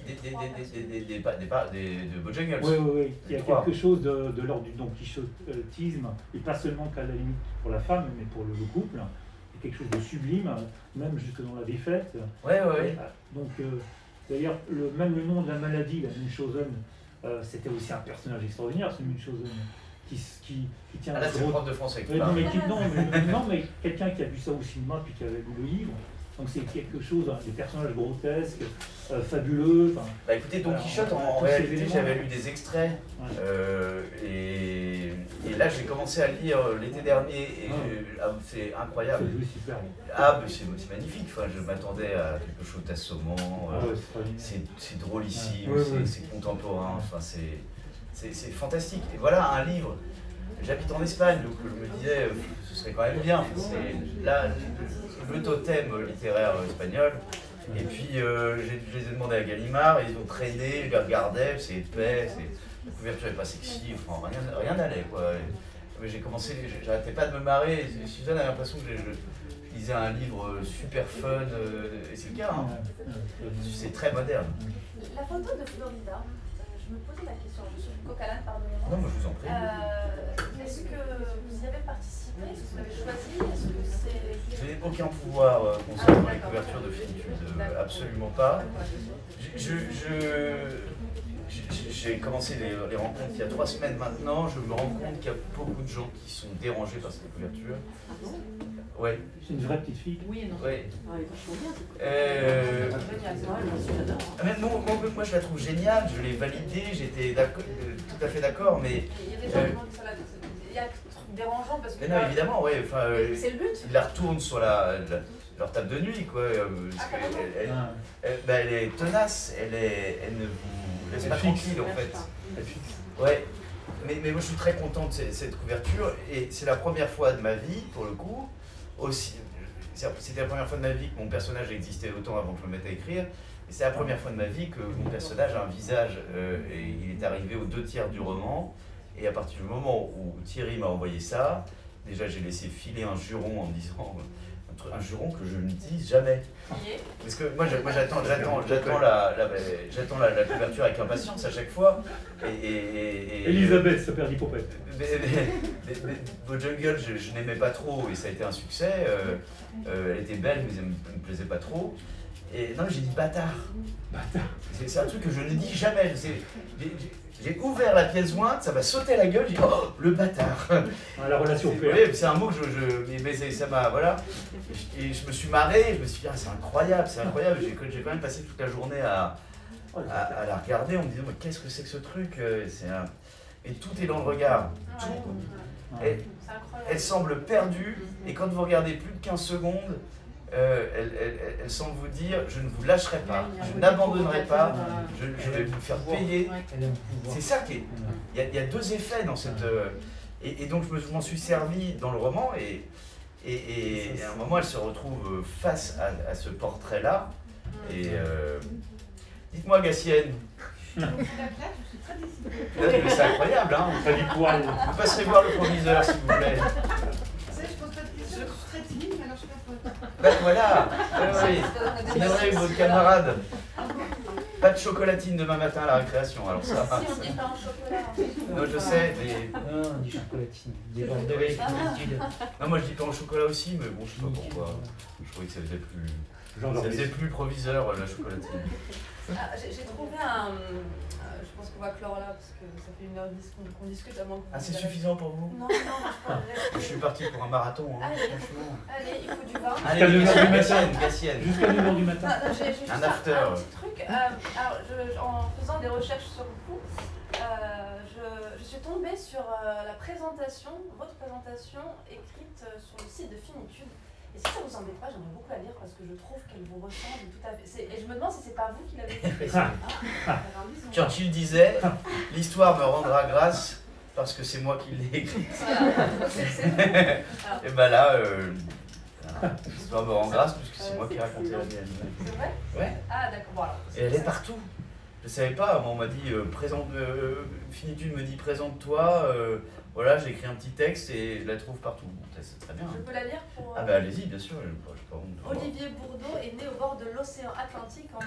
De Bojangles. Oui. Il y a quelque chose de l'ordre du Don Quichotisme, et pas seulement qu'à la limite pour la femme, mais pour le couple. Il y a quelque chose de sublime, même jusque dans la défaite. Oui. Donc, d'ailleurs, même le nom de la maladie, la Munchausen, c'était aussi un personnage extraordinaire, ce Munchausen, qui tient là, c'est le prof de français qui parle. Non, mais quelqu'un qui a vu ça au cinéma puis qui avait lu le livre. Donc c'est quelque chose, des personnages grotesques, fabuleux. Bah écoutez, Don Quichotte, en réalité, j'avais lu des extraits. Et là, j'ai commencé à lire l'été dernier. Et c'est incroyable. C'est magnifique. Enfin, je m'attendais à quelque chose d'assommant. C'est drôlissime, c'est contemporain. Enfin, c'est fantastique. Et voilà un livre. J'habite en Espagne, donc je me disais, ce serait quand même bien. C'est là le totem littéraire espagnol. Et puis je les ai demandé à Gallimard, et ils ont traîné, je les regardais, c'est épais, la couverture n'est pas sexy, enfin rien n'allait, quoi. Mais j'ai commencé, j'arrêtais pas de me marrer, et Suzanne a l'impression que je lisais un livre super fun, et c'est le cas, hein. C'est très moderne. La photo de Florida, je me posais la question, je suis du coq à l'âne, pardonnez-moi. Non, mais je vous en prie. Est-ce que vous y avez participé? Est-ce que vous l'avez choisi? Est-ce que c'est... Je n'ai aucun pouvoir concernant les couvertures de finitude, absolument pas. J'ai commencé les rencontres il y a 3 semaines maintenant. Je me rends compte qu'il y a beaucoup de gens qui sont dérangés par cette couverture. Ouais. C'est une vraie petite fille. Oui et non. Ouais. Génial, moi je la trouve géniale, je l'ai validée, j'étais tout à fait d'accord, mais... Il y a des gens qui m'ont dit ça là, il y a des trucs dérangeants parce que... Mais non, évidemment, ouais, enfin... c'est le but. Ils la retournent sur leur table de nuit, quoi. Elle est tenace, elle ne vous laisse pas tranquille, en fait. Ouais. mais moi je suis très content de cette couverture et c'est la première fois de ma vie, pour le coup, aussi. C'était la première fois de ma vie que mon personnage existait autant avant que je me mette à écrire. Et c'est la première fois de ma vie que mon personnage a un visage. Et il est arrivé aux 2 tiers du roman. Et à partir du moment où Thierry m'a envoyé ça, déjà j'ai laissé filer un juron en me disant un juron que je ne dis jamais. Parce que moi j'attends la couverture avec impatience à chaque fois. Elisabeth, ça perd l'hypopète. Bojungle, je n'aimais pas trop et ça a été un succès. Elle était belle, mais elle me plaisait pas trop. Et non, j'ai dit bâtard. C'est un truc que je ne dis jamais. J'ai ouvert la pièce jointe, ça m'a sauté à la gueule, j'ai dit oh, le bâtard. La relation père. Oui, c'est un mot que mais ça m'a, voilà. Et je me suis marré, je me suis dit, ah, c'est incroyable, c'est incroyable. J'ai quand même passé toute la journée à la regarder en me disant, mais qu'est-ce que c'est que ce truc? Et tout est dans le regard. Tout. Elle semble perdue, et quand vous regardez plus de 15 secondes, elle semble vous dire, je ne vous lâcherai pas, je n'abandonnerai pas, je vais vous faire payer. C'est ça qui est... Il y a 2 effets dans cette... Et donc je m'en suis servi dans le roman, et à un moment elle se retrouve face à ce portrait-là. Et dites-moi, Gassienne. C'est incroyable, hein? Vous passerez voir le proviseur, s'il vous plaît. Je pose pas de questions, je suis très timide, mais alors je suis pas folle. Ben voilà, oui. Ignorez votre camarade. Pas de chocolatine demain matin à la récréation, alors ça. Si on dit pas en chocolat. Non, je sais, mais... Non, on dit chocolatine. Des bordelais, d'habitude. Non, moi je dis pain au chocolat aussi, mais bon, je sais pas pourquoi. Je trouvais que ça faisait plus proviseur, la chocolatine. J'ai trouvé un... je pense qu'on va clore là, parce que ça fait 1h10 qu'on discute avant que vous... Ah, c'est suffisant pour vous? Non, je suis parti pour un marathon, hein, franchement. Allez, il faut du vin. Allez, Gassienne. Jusqu'à 9h du matin. J'ai juste un after. Un petit truc. Alors, en faisant des recherches sur vous, je suis tombée sur la présentation, votre présentation écrite sur le site de Finitude. Et si ça vous embête pas, j'aimerais beaucoup la lire parce que je trouve qu'elle vous ressemble tout à fait. Et je me demande si c'est pas vous qui l'avez écrite. Churchill disait, l'histoire me rendra grâce parce que c'est moi qui l'ai écrite. Et ben là, l'histoire me rend grâce parce que c'est moi qui ai raconté la mienne. C'est vrai? Ouais. Ah d'accord, voilà. Et elle est partout. Je savais pas, on m'a dit, Finitude me dit présente-toi. Voilà, j'ai écrit un petit texte et je la trouve partout. Bon, c'est très bien. Je peux la lire pour... Ah bah allez-y, bien sûr. Je pas honte. Olivier Bourdeau est né au bord de l'océan Atlantique en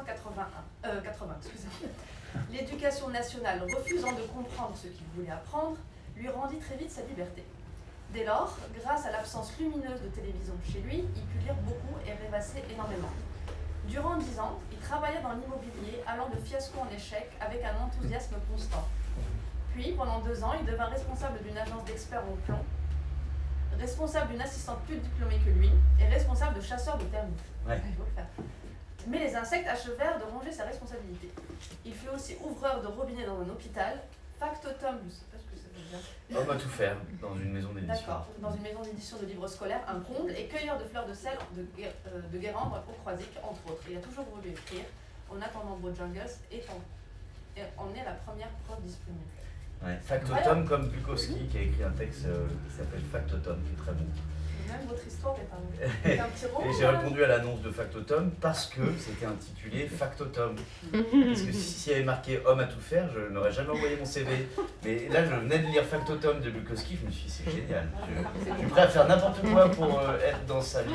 1980. Excusez-moi. L'éducation nationale, refusant de comprendre ce qu'il voulait apprendre, lui rendit très vite sa liberté. Dès lors, grâce à l'absence lumineuse de télévision chez lui, il put lire beaucoup et rêvasser énormément. Durant 10 ans, il travailla dans l'immobilier, allant de fiasco en échec avec un enthousiasme constant. Puis, pendant 2 ans, il devint responsable d'une agence d'experts en plomb, responsable d'une assistante plus diplômée que lui, et responsable de chasseurs de termites. Ouais. Il faut le faire. Mais les insectes achevèrent de ronger sa responsabilité. Il fut aussi ouvreur de robinet dans un hôpital, factotum, je ne sais pas ce que ça veut dire. Homme à tout faire dans une maison d'édition. D'accord, dans une maison d'édition de livres scolaires, un comble, et cueilleur de fleurs de sel de Guérande au Croisic, entre autres. Il a toujours voulu écrire, en attendant Bojangles, et en est la première preuve disponible. Ouais. Factotum comme Bukowski qui a écrit un texte qui s'appelle Factotum, qui est très bon. Même votre histoire est un petit roman. Et j'ai répondu à l'annonce de Factotum parce que c'était intitulé Factotum. Parce que s'il y avait marqué Homme à tout faire, je n'aurais jamais envoyé mon CV. Mais là, je venais de lire Factotum de Bukowski, je me suis dit c'est génial. Je suis prêt à faire n'importe quoi pour être dans sa vie.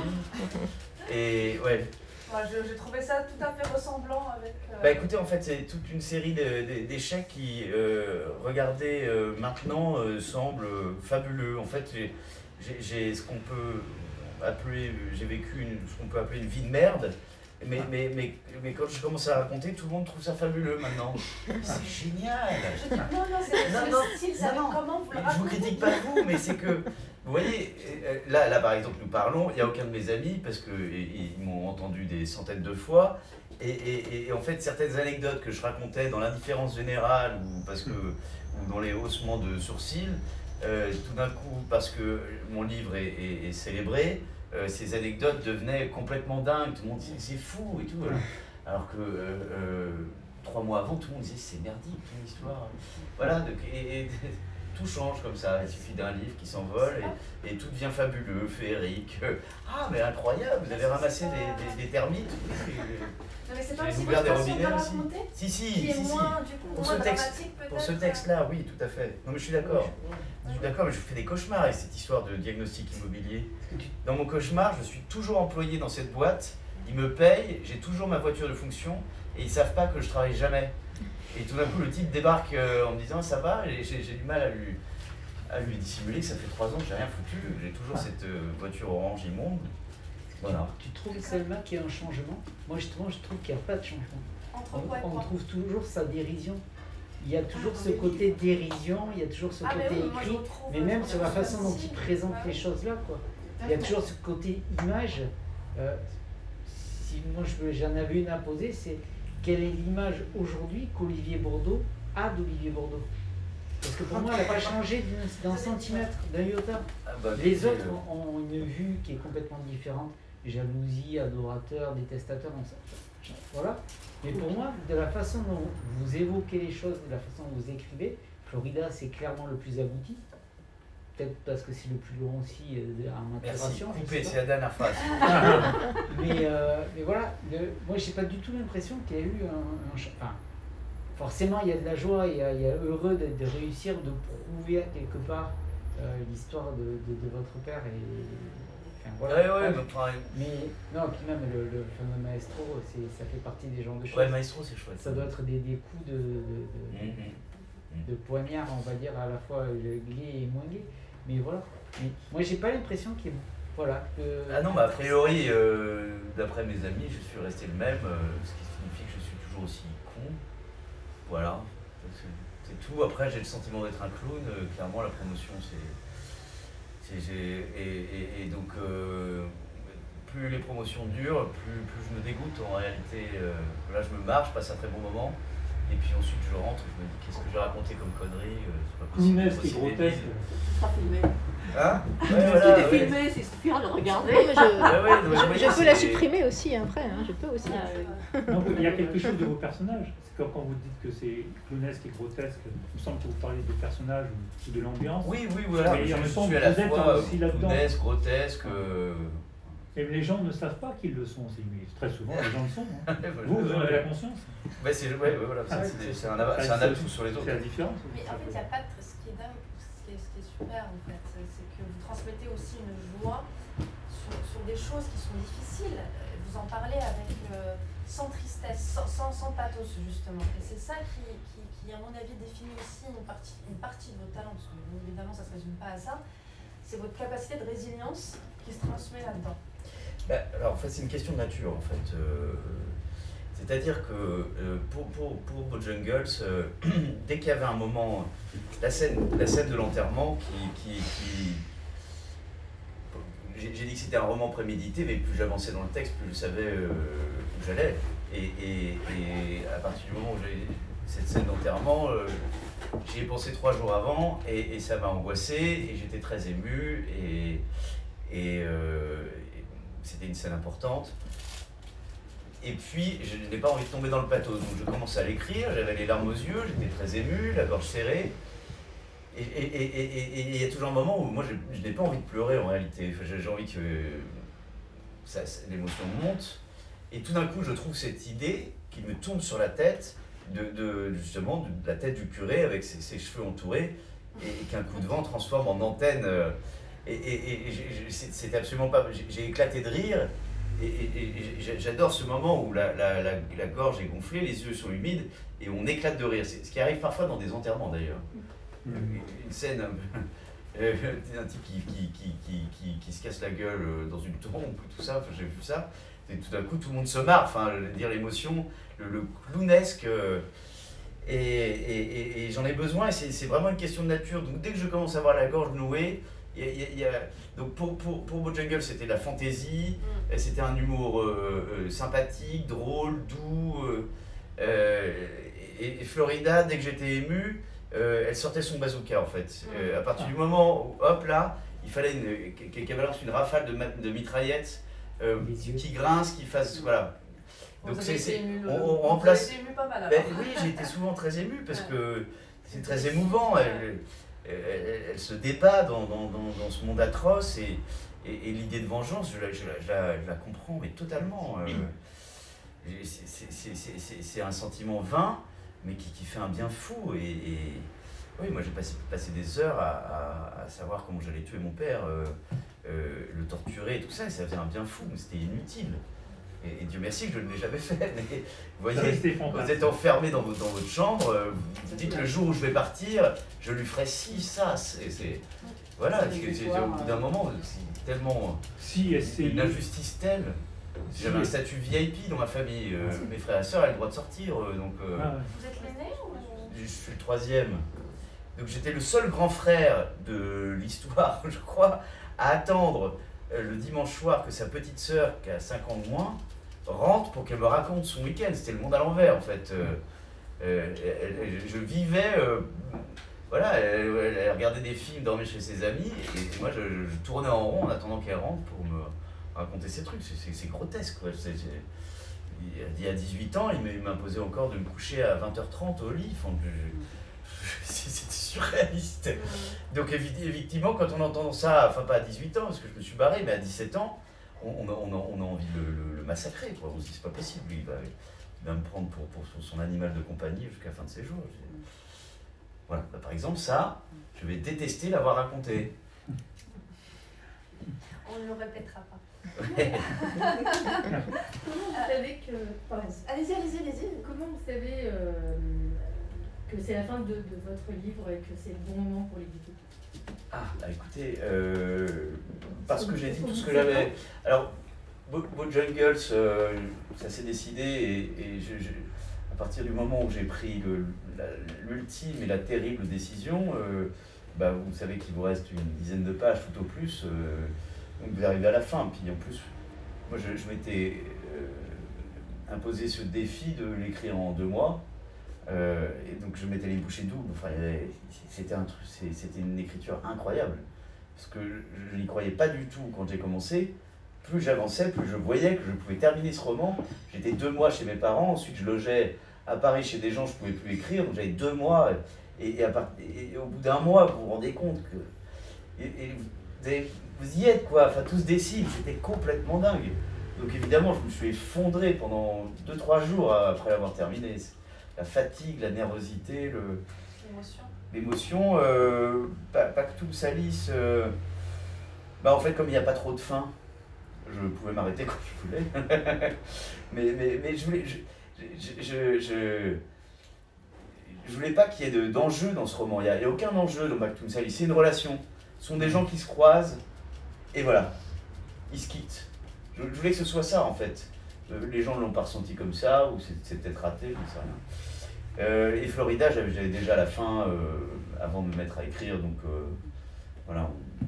Et ouais. J'ai trouvé ça tout à fait ressemblant avec... Bah écoutez, en fait, c'est toute une série d'échecs qui, regardez maintenant, semblent fabuleux. En fait, j'ai ce qu'on peut appeler, j'ai vécu ce qu'on peut appeler une vie de merde. Mais quand je commence à raconter, tout le monde trouve ça fabuleux maintenant. C'est génial! Je dis non, c'est le style, ça comment vous le racontez? Je vous critique pas vous, mais c'est que, vous voyez, là par exemple, nous parlons, il n'y a aucun de mes amis, parce qu'ils m'ont entendu des centaines de fois, et en fait, certaines anecdotes que je racontais dans l'indifférence générale, ou dans les haussements de sourcils, tout d'un coup, parce que mon livre est célébré, ces anecdotes devenaient complètement dingues, tout le monde dit c'est fou et tout. Alors que 3 mois avant, tout le monde disait c'est merdique ton histoire. Voilà, et tout change comme ça. Il suffit d'un livre qui s'envole et tout devient fabuleux, féerique. Ah, mais incroyable, vous avez ramassé des termites. Non, mais c'est pas J'ai aussi ouvert des votre façon de robinets la aussi. raconter Si, qui est moins, du coup, Pour moins ce texte, dramatique peut-être. pour ce texte-là, oui, tout à fait. Non, mais je suis d'accord. Je suis d'accord, mais je fais des cauchemars avec cette histoire de diagnostic immobilier. Dans mon cauchemar, je suis toujours employé dans cette boîte. Ils me payent, j'ai toujours ma voiture de fonction et ils savent pas que je travaille jamais. Et tout d'un coup, le type débarque en me disant ça va, et j'ai du mal à lui dissimuler que ça fait 3 ans que j'ai rien foutu. J'ai toujours cette voiture orange immonde. Voilà. Tu trouves Selma qu'il y a un changement? Moi justement je trouve qu'il n'y a pas de changement. On trouve toujours sa dérision. Il y a toujours ce côté dérision, il y a toujours ce côté écrit, mais même sur la façon dont il présente les choses là, quoi. Il y a toujours ce côté image. Si moi j'en avais une à poser, c'est quelle est l'image aujourd'hui qu'Olivier Bourdeau a d'Olivier Bourdeau? Parce que pour moi, elle n'a pas changé d'un centimètre, d'un iota. Les autres ont une vue qui est complètement différente. Jalousie, adorateur, détestateur, voilà. Mais pour moi, de la façon dont vous évoquez les choses, de la façon dont vous écrivez, Florida, c'est clairement le plus abouti. Peut-être parce que c'est le plus long aussi en maturation. Merci, coupé, c'est la dernière phrase. mais voilà, moi, j'ai pas du tout l'impression qu'il y a eu enfin, forcément, il y a de la joie, il y a heureux de réussir, de prouver quelque part l'histoire de votre père. Enfin, voilà. Mais non, puis même le fameux maestro, ça fait partie des genres de choses. Ouais, maestro, c'est chouette. Ça doit être des coups de poignard, on va dire, à la fois gai et moins gai. Mais voilà. Mais moi, j'ai pas l'impression qu'il y ait. Voilà. Ah non, bah, a priori, d'après mes amis, je suis resté le même, ce qui signifie que je suis toujours aussi con. Voilà. C'est tout. Après, j'ai le sentiment d'être un clown. Clairement, la promotion, et donc, plus les promotions durent, plus je me dégoûte en réalité. Là, je me marre, je passe un très bon moment. Et puis ensuite, je rentre, je me dis qu'est-ce que j'ai raconté comme connerie. C'est pas possible. C'est grotesque. Ce sera filmé. Hein? Tout est filmé, c'est suffisant de le regarder. Je peux la supprimer aussi après, hein, je peux aussi. Non, il y a quelque chose de vos personnages. C'est quand vous dites que c'est clownesque et grotesque, il me semble que vous parlez des personnages ou de l'ambiance. Oui, voilà. Mais en même temps, je suis à la fois aussi là-dedans. clownesque, grotesque. Et les gens ne savent pas qu'ils le sont. Mais très souvent, les gens le sont. Hein. Vous en avez la conscience. Ouais, voilà, c'est un atout sur les autres. C'est la différence. Mais en fait, il n'y a pas de... Ce qui est dingue, ce qui est super en fait, c'est que vous transmettez aussi une joie sur des choses qui sont difficiles. Vous en parlez avec sans tristesse, sans pathos justement. Et c'est ça qui, à mon avis, définit aussi une partie de votre talent, parce que bien évidemment, ça ne se résume pas à ça. C'est votre capacité de résilience qui se transmet là-dedans. Alors, en fait, c'est une question de nature, en fait. C'est-à-dire que pour Bojangles, dès qu'il y avait un moment, la scène de l'enterrement j'ai dit que c'était un roman prémédité, mais plus j'avançais dans le texte, plus je savais où j'allais. Et à partir du moment où j'ai cette scène d'enterrement, j'y ai pensé 3 jours avant, et ça m'a angoissé, et j'étais très ému, et c'était une scène importante. Et puis, je n'ai pas envie de tomber dans le pathos, donc je commence à l'écrire, j'avais les larmes aux yeux, j'étais très ému, la gorge serrée. Et il y a toujours un moment où moi je n'ai pas envie de pleurer en réalité, enfin, j'ai envie que l'émotion monte. Et tout d'un coup, je trouve cette idée qui me tombe sur la tête, justement de la tête du curé avec ses cheveux entourés, et qu'un coup de vent transforme en antenne. C'était absolument pas. J'ai éclaté de rire. Et j'adore ce moment où la gorge est gonflée, les yeux sont humides et on éclate de rire. C'est ce qui arrive parfois dans des enterrements d'ailleurs. Une scène, un type qui se casse la gueule dans une tombe, tout ça, j'ai vu ça. Et tout d'un coup, tout le monde se marre, enfin, dire l'émotion, le clownesque. Et j'en ai besoin et c'est vraiment une question de nature. Donc dès que je commence à avoir la gorge nouée, donc pour Bojangles, c'était la fantaisie, c'était un humour sympathique, drôle, doux. Et Florida, dès que j'étais ému, elle sortait son bazooka en fait. À partir du moment où, hop là, il fallait qu'elle balance une rafale de mitraillettes qui grince, qui fasse. Voilà. Donc vous avez été ému, on remplace. Vous avez été ému pas mal, Ben, oui, j'ai été souvent très ému parce que c'est très émouvant. Elle se débat dans ce monde atroce et l'idée de vengeance, je la comprends mais totalement. C'est un sentiment vain mais qui fait un bien fou. Oui, moi j'ai passé des heures à savoir comment j'allais tuer mon père, le torturer et tout ça, et ça faisait un bien fou, mais c'était inutile. Et Dieu merci que je ne l'ai jamais fait. Mais vous voyez, vous êtes enfermé dans votre chambre, vous dites le jour où je vais partir, je lui ferai ci, ça. Voilà, au bout d'un moment, c'est tellement une injustice telle. J'avais un statut VIP dans ma famille, mes frères et sœurs avaient le droit de sortir. Donc, vous êtes l'aîné ou... Je suis le troisième. Donc j'étais le seul grand frère de l'histoire, je crois, à attendre le dimanche soir que sa petite sœur, qui a 5 ans de moins, rentre pour qu'elle me raconte son week-end. C'était le monde à l'envers, en fait. Je vivais... voilà, elle regardait des films, dormait chez ses amis, et moi, je tournais en rond en attendant qu'elle rentre pour me raconter ces trucs. C'est grotesque, quoi. Il y a 18 ans, il m'imposait encore de me coucher à 20h30 au lit. Enfin, c'était surréaliste. Donc effectivement, quand on entend ça, enfin pas à 18 ans, parce que je me suis barré, mais à 17 ans, on a envie de le massacrer, quoi. On se dit c'est pas possible, il va me prendre pour son animal de compagnie jusqu'à la fin de ses jours. Voilà, bah, par exemple ça, je vais détester l'avoir raconté. On ne le répétera pas. Comment vous savez que... Allez-y. Comment vous savez que c'est la fin de votre livre et que c'est le bon moment pour l'éditer? Ah, bah écoutez, parce que j'ai dit tout ce que j'avais... Alors, Bojangles, ça s'est décidé et à partir du moment où j'ai pris l'ultime et la terrible décision, bah, vous savez qu'il vous reste une dizaine de pages tout au plus, donc vous arrivez à la fin. Puis en plus, moi je m'étais imposé ce défi de l'écrire en 2 mois. Et donc je mettais les bouchées doubles. Enfin, c'était une écriture incroyable parce que je n'y croyais pas du tout quand j'ai commencé. Plus j'avançais, plus je voyais que je pouvais terminer ce roman. J'étais 2 mois chez mes parents, ensuite je logeais à Paris chez des gens, je ne pouvais plus écrire, donc j'avais 2 mois. Et au bout d'1 mois, vous vous rendez compte que vous y êtes, quoi. Enfin, tout se décide, c'était complètement dingue. Donc évidemment, je me suis effondré pendant 2-3 jours après l'avoir terminé. La fatigue, la nervosité, l'émotion, pas que tout salisse. Bah en fait, comme il n'y a pas trop de fin, je pouvais m'arrêter quand je voulais. mais je voulais, je voulais pas qu'il y ait d'enjeu dans ce roman. Il n'y a aucun enjeu dans Back to Sally. C'est une relation. Ce sont des gens qui se croisent et voilà, ils se quittent. Je voulais que ce soit ça en fait. Les gens ne l'ont pas ressenti comme ça, ou c'est peut-être raté, je ne sais rien. Et Florida, j'avais déjà la fin avant de me mettre à écrire, donc voilà.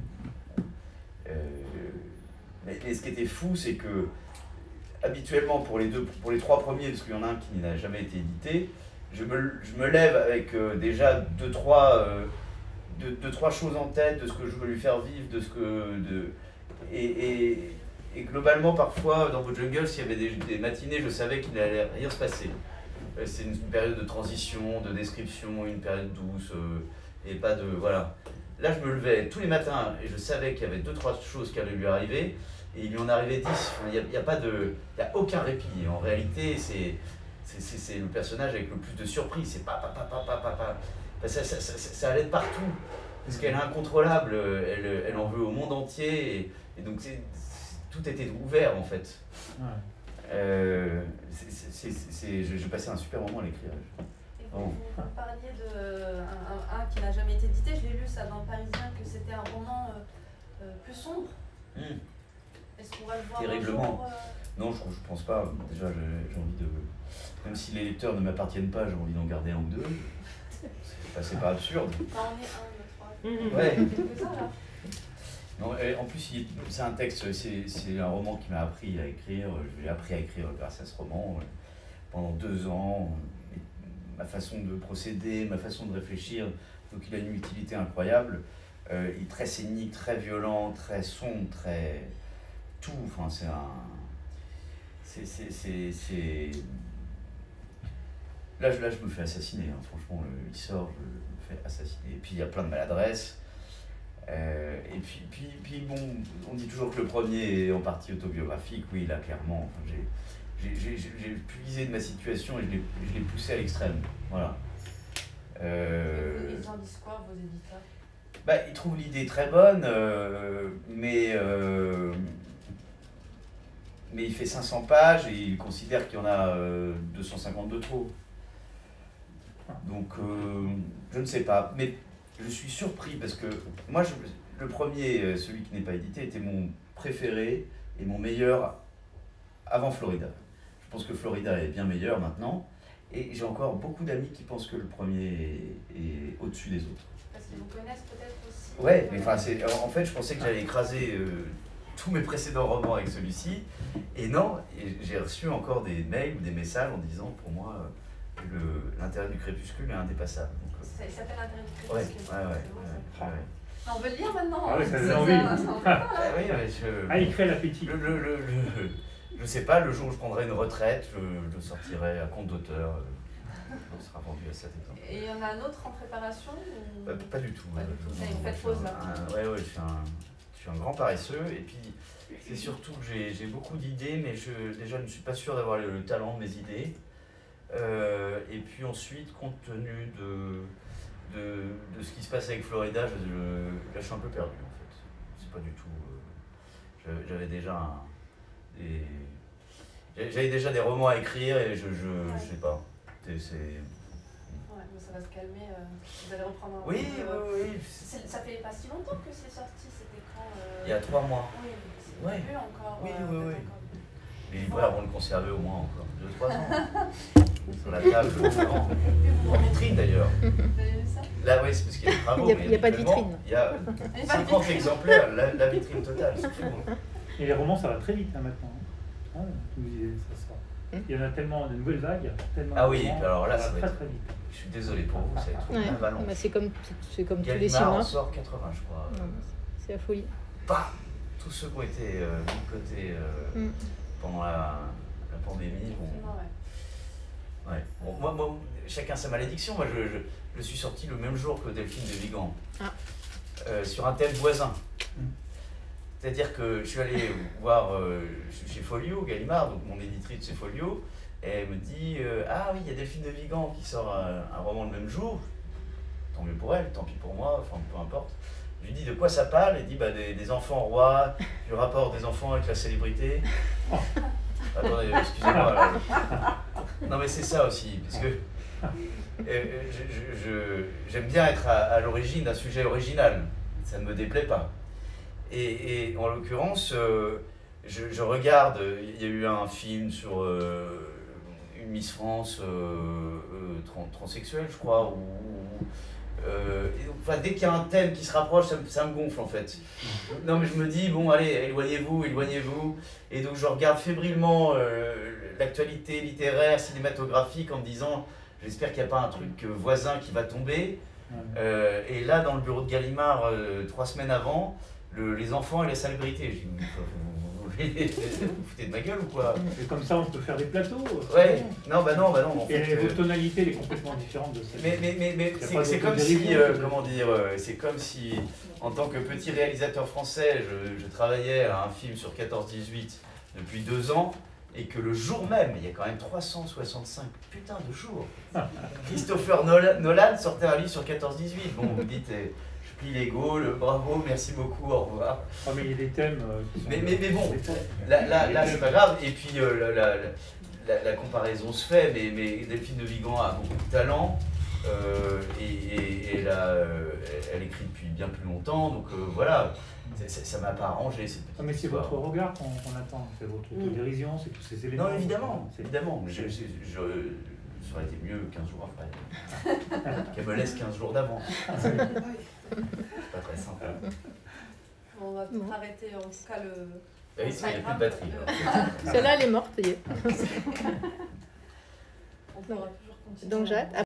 Mais ce qui était fou, c'est que habituellement pour les 3 premiers, parce qu'il y en a un qui n'a jamais été édité, je me lève avec déjà 2-3 choses en tête de ce que je veux lui faire vivre, et globalement, parfois, dans Bojangles, il y avait des matinées, je savais qu'il n'allait rien se passer. C'est une période de transition, de description, une période douce, et pas de... Voilà. Là, je me levais tous les matins, et je savais qu'il y avait 2-3 choses qui allaient lui arriver, et il lui en arrivait 10. Il n'y a aucun répit. En réalité, c'est le personnage avec le plus de surprises. C'est ça allait de partout. Parce qu'elle est incontrôlable, elle en veut au monde entier, et donc tout était ouvert en fait. Ouais. J'ai passé un super moment à l'écrire. Vous parliez d'un qui n'a jamais été édité, je l'ai lu ça dans le Parisien, que c'était un roman plus sombre. Est-ce qu'on va le voir terriblement. Un jour, Non, je pense pas. Déjà, j'ai envie de... Même si les lecteurs ne m'appartiennent pas, j'ai envie d'en garder 1 ou 2. C'est pas absurde. Enfin, on est 1, 2, 3. Ouais. Ça, là. Non, en plus, c'est un texte, c'est un roman qui m'a appris à écrire. J'ai appris à écrire grâce à ce roman pendant 2 ans. Ma façon de procéder, ma façon de réfléchir, donc il a une utilité incroyable. Il est très scénique, très violent, très sombre, très tout. Enfin, c'est un... Là, je me fais assassiner, hein. Franchement, il sort, je me fais assassiner. Et puis il y a plein de maladresses. Et puis bon, on dit toujours que le premier est en partie autobiographique. Oui, là, clairement, enfin, j'ai puisé de ma situation et je l'ai poussé à l'extrême. Voilà. Ils en disent quoi, vos éditeurs? Bah, ils trouvent l'idée très bonne, mais il fait 500 pages et il considère qu'il y en a 250 de trop. Donc, je ne sais pas. Mais je suis surpris parce que moi, le premier, celui qui n'est pas édité, était mon préféré et mon meilleur avant Florida. Je pense que Florida est bien meilleur maintenant. Et j'ai encore beaucoup d'amis qui pensent que le premier est au-dessus des autres. Parce qu'ils vous connaissent peut-être aussi. Ouais, mais enfin, en fait, je pensais que j'allais écraser tous mes précédents romans avec celui-ci. Et non, j'ai reçu encore des mails ou des messages en disant, pour moi, l'intérêt du crépuscule est indépassable. Donc, ça s'appelle l'intérêt du crépuscule. Ouais. On veut le lire maintenant. Ah oui, ça donne envie. Il crée l'appétit. Je sais pas, le jour où je prendrai une retraite, je sortirai à compte d'auteur. On sera vendu à 7 exemplaires. Et il y en a un autre en préparation ou... Pas du tout. Pas du tout, ça y est, vous faites pause là. Ouais, je suis un grand paresseux. Et puis, c'est surtout que j'ai beaucoup d'idées, mais déjà, je ne suis pas sûr d'avoir le talent de mes idées. Et puis ensuite, compte tenu de ce qui se passe avec Florida, là, je suis un peu perdu en fait. C'est pas du tout... J'avais déjà j'avais déjà des romans à écrire et je sais pas. Ouais, mais ça va se calmer. Vous allez reprendre un Oui. Ça fait pas si longtemps que c'est sorti, c'était quand Il y a 3 mois. Oui, c'est plus encore. Oui. Les libraires vont le conserver au moins encore 2-3 ans. Sur la table, en vitrine d'ailleurs. Vous avez vu ça? Là, oui, c'est parce qu'il y a des travaux. Il n'y a pas de vitrine. Il y a 50 exemplaires, la vitrine totale, c'est fou. Et les romans, ça va très vite hein, maintenant. Ah, ça sort. Il y en a tellement, de nouvelles vagues. Ah oui, alors là, ça va très vite. Je suis désolé pour vous, ça va être une avalanche. C'est comme tous les 6 Gallimard mois. en sort 80, je crois. C'est la folie. Tous ceux qui ont été mis de côté pendant la pandémie. Bon, moi, chacun sa malédiction. Moi, je suis sorti le même jour que Delphine de Vigan, sur un thème voisin. C'est-à-dire que je suis allé voir chez Folio, Gallimard, donc mon éditrice c'est Folio, et elle me dit ah oui, il y a Delphine de Vigan qui sort un roman le même jour. Tant mieux pour elle, tant pis pour moi, enfin peu importe. Je lui dis de quoi ça parle, elle dit des enfants rois, du rapport des enfants avec la célébrité. Attendez, excusez-moi. Non mais c'est ça aussi, parce que j'aime bien être à l'origine d'un sujet original, ça ne me déplaît pas. Et en l'occurrence, je regarde, il y a eu un film sur une Miss France transsexuelle, je crois, enfin, dès qu'il y a un thème qui se rapproche, ça me gonfle en fait. Non mais je me dis, bon allez, éloignez-vous. Et donc je regarde fébrilement l'actualité littéraire, cinématographique en me disant, j'espère qu'il n'y a pas un truc voisin qui va tomber. Et là, dans le bureau de Gallimard, 3 semaines avant, les enfants et la célébrité. Je dis, vous foutez de ma gueule ou quoi? Et comme ça, on peut faire des plateaux. Ouais, non. En et fait, votre tonalité, elle est complètement différente de celle. Mais c'est comme si, comment dire, c'est comme si, en tant que petit réalisateur français, je travaillais à un film sur 14-18 depuis 2 ans, et que le jour même, il y a quand même 365 putains de jours, Christopher Nolan sortait un livre sur 14-18. Bon, vous dites... Je plie les Gaules, bravo, merci beaucoup, au revoir. Ah mais il y a des thèmes qui sont... Mais bon, là c'est pas grave, et puis la comparaison se fait, mais Delphine de Vigan a beaucoup de talent, et elle écrit depuis bien plus longtemps, donc voilà, ça m'a pas arrangé cette petite mais c'est histoire. votre regard qu'on attend, c'est votre autodérision, c'est tous ces éléments. Non, évidemment, ça aurait été mieux 15 jours après. Qu'elle me laisse 15 jours d'avant. C'est pas très sympa. On va peut-être arrêter en tout cas le... Oui, il n'y a plus de batterie. Celle-là, elle est morte, ça y est. On pourra toujours continuer. Donc j'arrête.